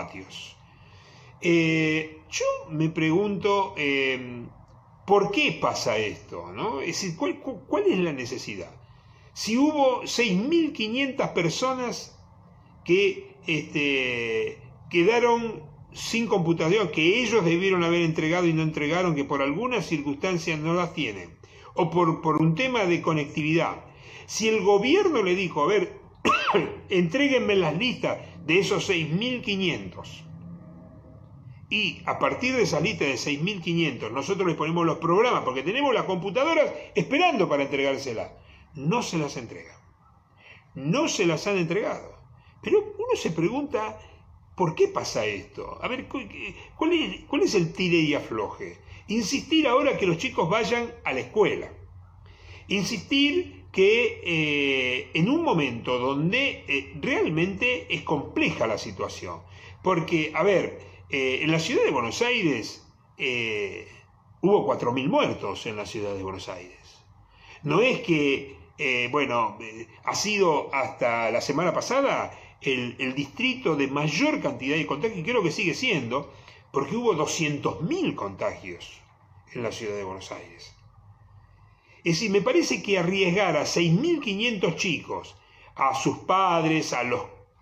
yo me pregunto por qué pasa esto, ¿no? Es decir, ¿cuál es la necesidad? Si hubo 6.500 personas que quedaron sin computación, que ellos debieron haber entregado y no entregaron, que por algunas circunstancias no las tienen, o por un tema de conectividad. Si el gobierno le dijo, a ver, entréguenme las listas de esos 6.500, y a partir de esa lista de 6.500 nosotros les ponemos los programas, porque tenemos las computadoras esperando para entregárselas, no se las entregan. No se las han entregado. Pero uno se pregunta, ¿por qué pasa esto? A ver, ¿cuál es el tire y afloje? Insistir ahora que los chicos vayan a la escuela. Insistir que en un momento donde realmente es compleja la situación. Porque, a ver, en la ciudad de Buenos Aires hubo 4.000 muertos en la ciudad de Buenos Aires. No es que, ha sido hasta la semana pasada el distrito de mayor cantidad de contagios, y creo que sigue siendo, porque hubo 200.000 contagios en la ciudad de Buenos Aires. Es decir, me parece que arriesgar a 6.500 chicos, a sus padres, al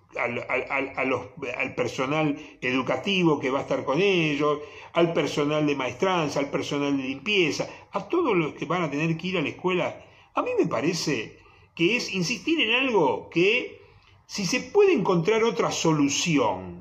personal educativo que va a estar con ellos, al personal de maestranza, al personal de limpieza, a todos los que van a tener que ir a la escuela, a mí me parece que es insistir en algo que, si se puede encontrar otra solución,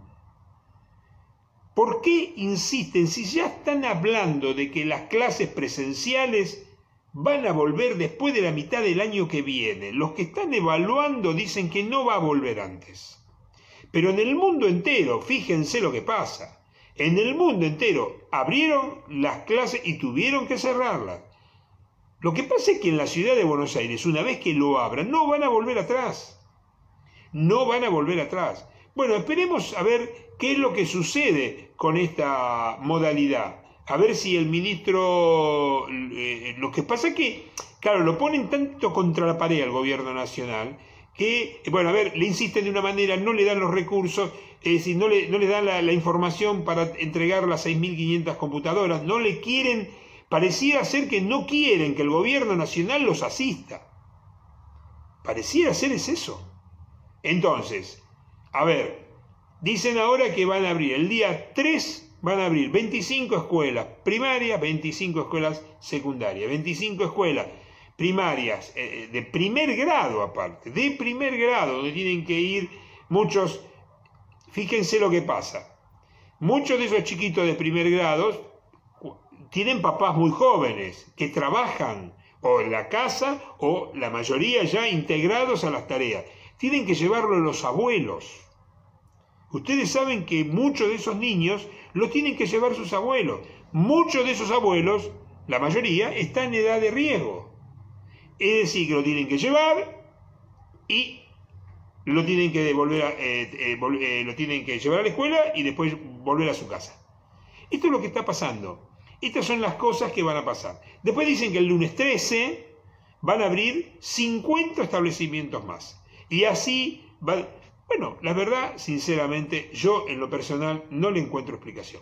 ¿por qué insisten si ya están hablando de que las clases presenciales van a volver después de la mitad del año que viene? Los que están evaluando dicen que no va a volver antes. Pero en el mundo entero, fíjense lo que pasa, en el mundo entero abrieron las clases y tuvieron que cerrarlas. Lo que pasa es que en la ciudad de Buenos Aires, una vez que lo abran, no van a volver atrás. No van a volver atrás. Bueno, esperemos a ver qué es lo que sucede con esta modalidad. A ver si el ministro... lo que pasa es que, claro, lo ponen tanto contra la pared al gobierno nacional que, le insisten de una manera, no le dan los recursos, es decir, no le dan la información para entregar las 6.500 computadoras, no le quieren, pareciera ser que no quieren que el gobierno nacional los asista. Pareciera ser es eso. Entonces, a ver, dicen ahora que van a abrir, el día 3 van a abrir 25 escuelas primarias, 25 escuelas secundarias, 25 escuelas primarias de primer grado aparte, de primer grado, donde tienen que ir muchos. Fíjense lo que pasa, muchos de esos chiquitos de primer grado tienen papás muy jóvenes que trabajan o en la casa o la mayoría ya integrados a las tareas. Tienen que llevarlo los abuelos. Ustedes saben que muchos de esos niños los tienen que llevar sus abuelos. Muchos de esos abuelos, la mayoría, están en edad de riesgo. Es decir, que lo tienen que llevar y lo tienen que lo tienen que llevar a la escuela y después volver a su casa. Esto es lo que está pasando. Estas son las cosas que van a pasar. Después dicen que el lunes 13 van a abrir 50 establecimientos más. Y así va. Bueno, la verdad, sinceramente, yo en lo personal no le encuentro explicación.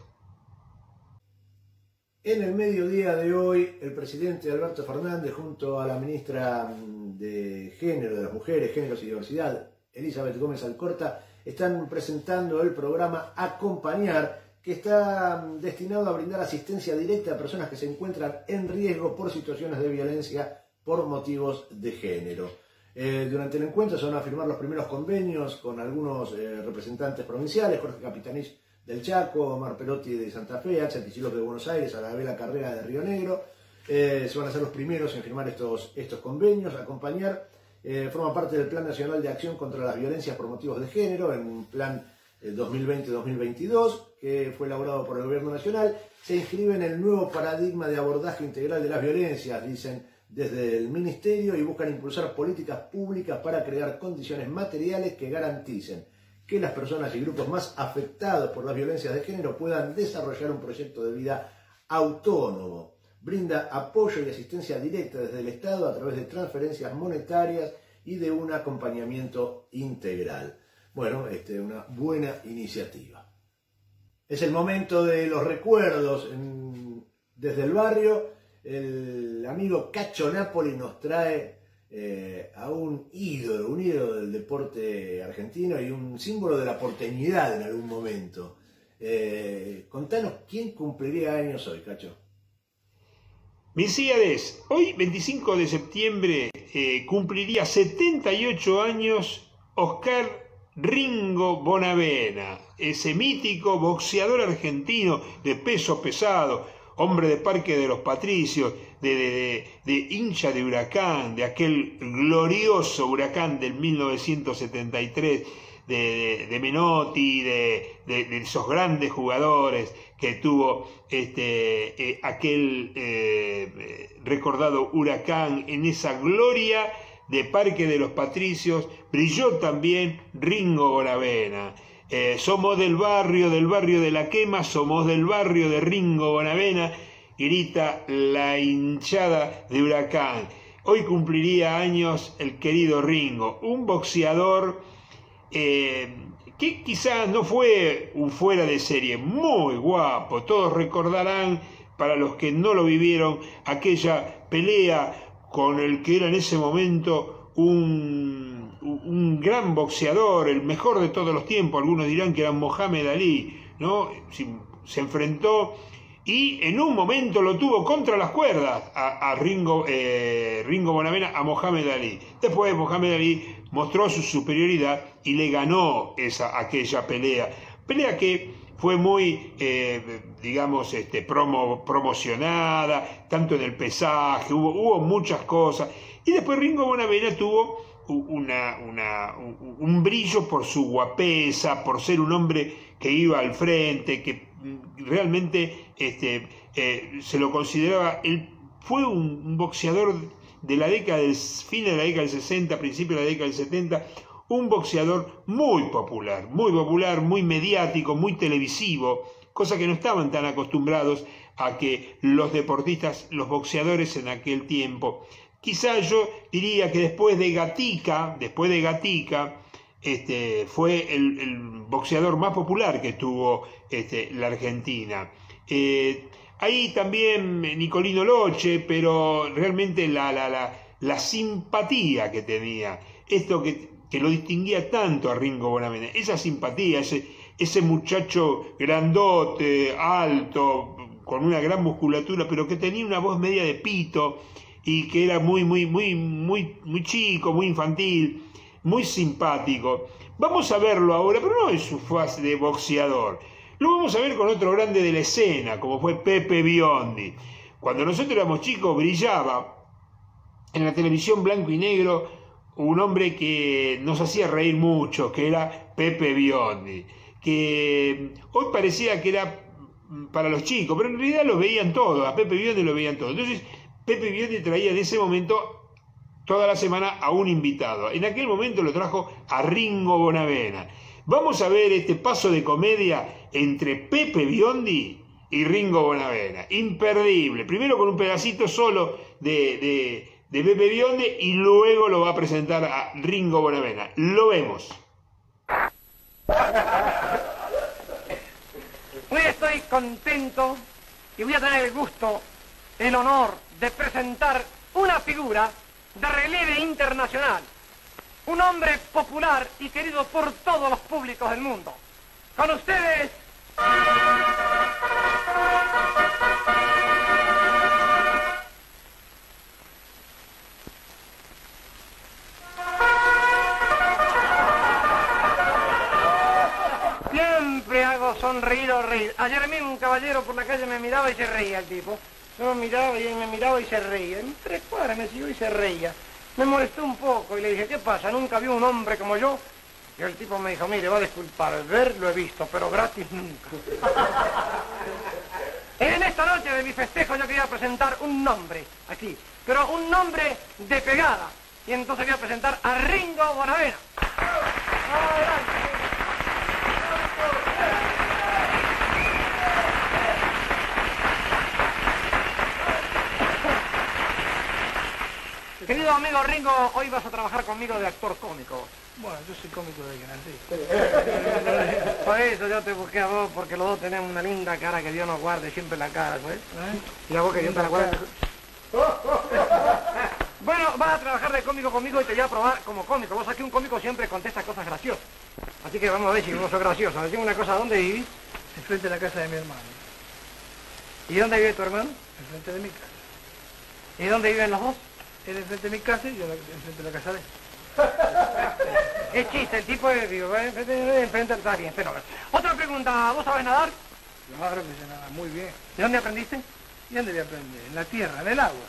En el mediodía de hoy, el presidente Alberto Fernández, junto a la ministra de Género, de las Mujeres, Géneros y Diversidad, Elizabeth Gómez Alcorta, están presentando el programa Acompañar, que está destinado a brindar asistencia directa a personas que se encuentran en riesgo por situaciones de violencia por motivos de género. Durante el encuentro se van a firmar los primeros convenios con algunos representantes provinciales, Jorge Capitanich del Chaco, Omar Perotti de Santa Fe, Axel Kicillof de Buenos Aires, Arabela Carrera de Río Negro. Se van a ser los primeros en firmar estos convenios. Acompañar forma parte del Plan Nacional de Acción contra las Violencias por Motivos de Género, en un plan 2020-2022, que fue elaborado por el Gobierno Nacional. Se inscribe en el nuevo paradigma de abordaje integral de las violencias, dicen desde el Ministerio, y buscan impulsar políticas públicas para crear condiciones materiales que garanticen que las personas y grupos más afectados por las violencias de género puedan desarrollar un proyecto de vida autónomo. Brinda apoyo y asistencia directa desde el Estado a través de transferencias monetarias y de un acompañamiento integral. Bueno, una buena iniciativa. Es el momento de los recuerdos desde el barrio. El amigo Cacho Napoli nos trae a un ídolo del deporte argentino y un símbolo de la porteñidad en algún momento. Contanos, ¿quién cumpliría años hoy, Cacho? Milcíades, hoy 25 de septiembre cumpliría 78 años Oscar Ringo Bonavena, ese mítico boxeador argentino de peso pesado, hombre de Parque de los Patricios, de hincha de Huracán, de aquel glorioso Huracán del 1973, de Menotti, de esos grandes jugadores que tuvo aquel recordado Huracán. En esa gloria de Parque de los Patricios brilló también Ringo Bonavena. Somos del barrio de La Quema, somos del barrio de Ringo Bonavena, grita la hinchada de Huracán. Hoy cumpliría años el querido Ringo, un boxeador que quizás no fue un fuera de serie, muy guapo. Todos recordarán, para los que no lo vivieron, aquella pelea con el que era en ese momento un gran boxeador, el mejor de todos los tiempos. Algunos dirán que era Mohamed Ali, ¿no? Se enfrentó y en un momento lo tuvo contra las cuerdas a Ringo Bonavena, a Mohamed Ali. Después Mohamed Ali mostró su superioridad y le ganó aquella pelea que fue muy, digamos, promocionada, tanto en el pesaje, hubo muchas cosas. Y después Ringo Bonavena tuvo un brillo por su guapesa, por ser un hombre que iba al frente, que realmente se lo consideraba. Él fue un boxeador de la década fin de la década del 60, principio de la década del 70, un boxeador muy popular, muy mediático, muy televisivo, cosa que no estaban tan acostumbrados a que los deportistas, los boxeadores en aquel tiempo. Quizás yo diría que después de Gatica, fue el boxeador más popular que tuvo la Argentina. Ahí también Nicolino Loche, pero realmente la simpatía que tenía, esto que lo distinguía tanto a Ringo Bonavena, esa simpatía, ese muchacho grandote, alto, con una gran musculatura, pero que tenía una voz media de pito y que era muy chico, muy infantil, muy simpático. Vamos a verlo ahora, pero no en su fase de boxeador. Lo vamos a ver con otro grande de la escena, como fue Pepe Biondi. Cuando nosotros éramos chicos brillaba en la televisión blanco y negro un hombre que nos hacía reír mucho, que era Pepe Biondi, que hoy parecía que era para los chicos, pero en realidad lo veían todos, a Pepe Biondi lo veían todos. Entonces Pepe Biondi traía en ese momento toda la semana a un invitado. En aquel momento lo trajo a Ringo Bonavena. Vamos a ver este paso de comedia entre Pepe Biondi y Ringo Bonavena. Imperdible. Primero con un pedacito solo de Pepe Biondi y luego lo va a presentar a Ringo Bonavena. Lo vemos. Hoy estoy contento y voy a tener el gusto, el honor de presentar una figura de relieve internacional. Un hombre popular y querido por todos los públicos del mundo. Con ustedes... Siempre hago sonreír o reír. Ayer mismo un caballero por la calle me miraba y se reía el tipo. Yo miraba y él me miraba y se reía. En 3 cuadras me siguió y se reía. Me molestó un poco y le dije, ¿qué pasa? ¿Nunca vio un hombre como yo? Y el tipo me dijo, mire, va a disculpar, ver lo he visto, pero gratis nunca. En esta noche de mi festejo yo quería presentar un nombre aquí, pero un nombre de pegada. Y entonces voy a presentar a Ringo Bonavena. Adelante. Querido amigo Ringo, hoy vas a trabajar conmigo de actor cómico. Bueno, yo soy cómico de que nací. Por eso yo te busqué a vos, porque los dos tenemos una linda cara, que Dios nos guarde siempre la cara, ¿sabes? Y a vos que Dios te la guarde. Bueno, vas a trabajar de cómico conmigo y te voy a probar como cómico. Vos aquí un cómico siempre contesta cosas graciosas. Así que vamos a ver si no soy gracioso. Decime una cosa, ¿dónde vivís? enfrente de la casa de mi hermano. ¿Y dónde vive tu hermano? Enfrente de mi casa. ¿Y dónde viven los dos? Él enfrente de mi casa y yo enfrente de la casa de él. Es chiste, el tipo es, digo, enfrente está bien, fenómeno. Otra pregunta, ¿vos sabés nadar? Claro que sé nadar, muy bien. ¿De dónde aprendiste? ¿Y dónde voy a aprender? En la tierra, en el agua.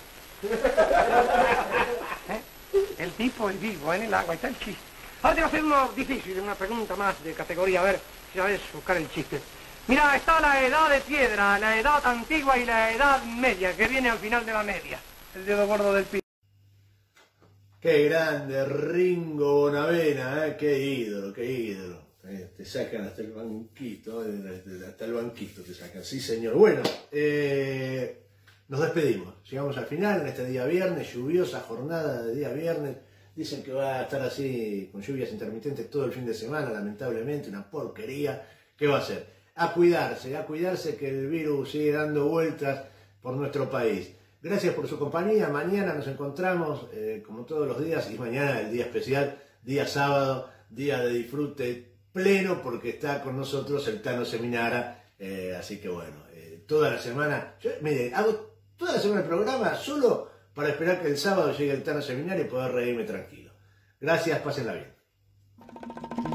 El tipo es vivo, en el agua, ahí está el chiste. Ahora te voy a hacer uno difícil, una pregunta más de categoría, a ver si sabes buscar el chiste. Mira, está la edad de piedra, la edad antigua y la edad media, que viene al final de la media. El dedo gordo del pie. Qué grande, Ringo Bonavena, qué ídolo, qué ídolo. Te sacan hasta el banquito, hasta el banquito te sacan, sí señor. Bueno, nos despedimos, llegamos al final en este día viernes, lluviosa jornada de día viernes. Dicen que va a estar así con lluvias intermitentes todo el fin de semana, lamentablemente, una porquería. ¿Qué va a hacer? A cuidarse que el virus sigue dando vueltas por nuestro país. Gracias por su compañía, mañana nos encontramos como todos los días y mañana el día especial, día sábado, día de disfrute pleno porque está con nosotros el Tano Seminara, así que bueno, toda la semana, miren, hago toda la semana el programa solo para esperar que el sábado llegue el Tano Seminara y poder reírme tranquilo. Gracias, pásenla bien.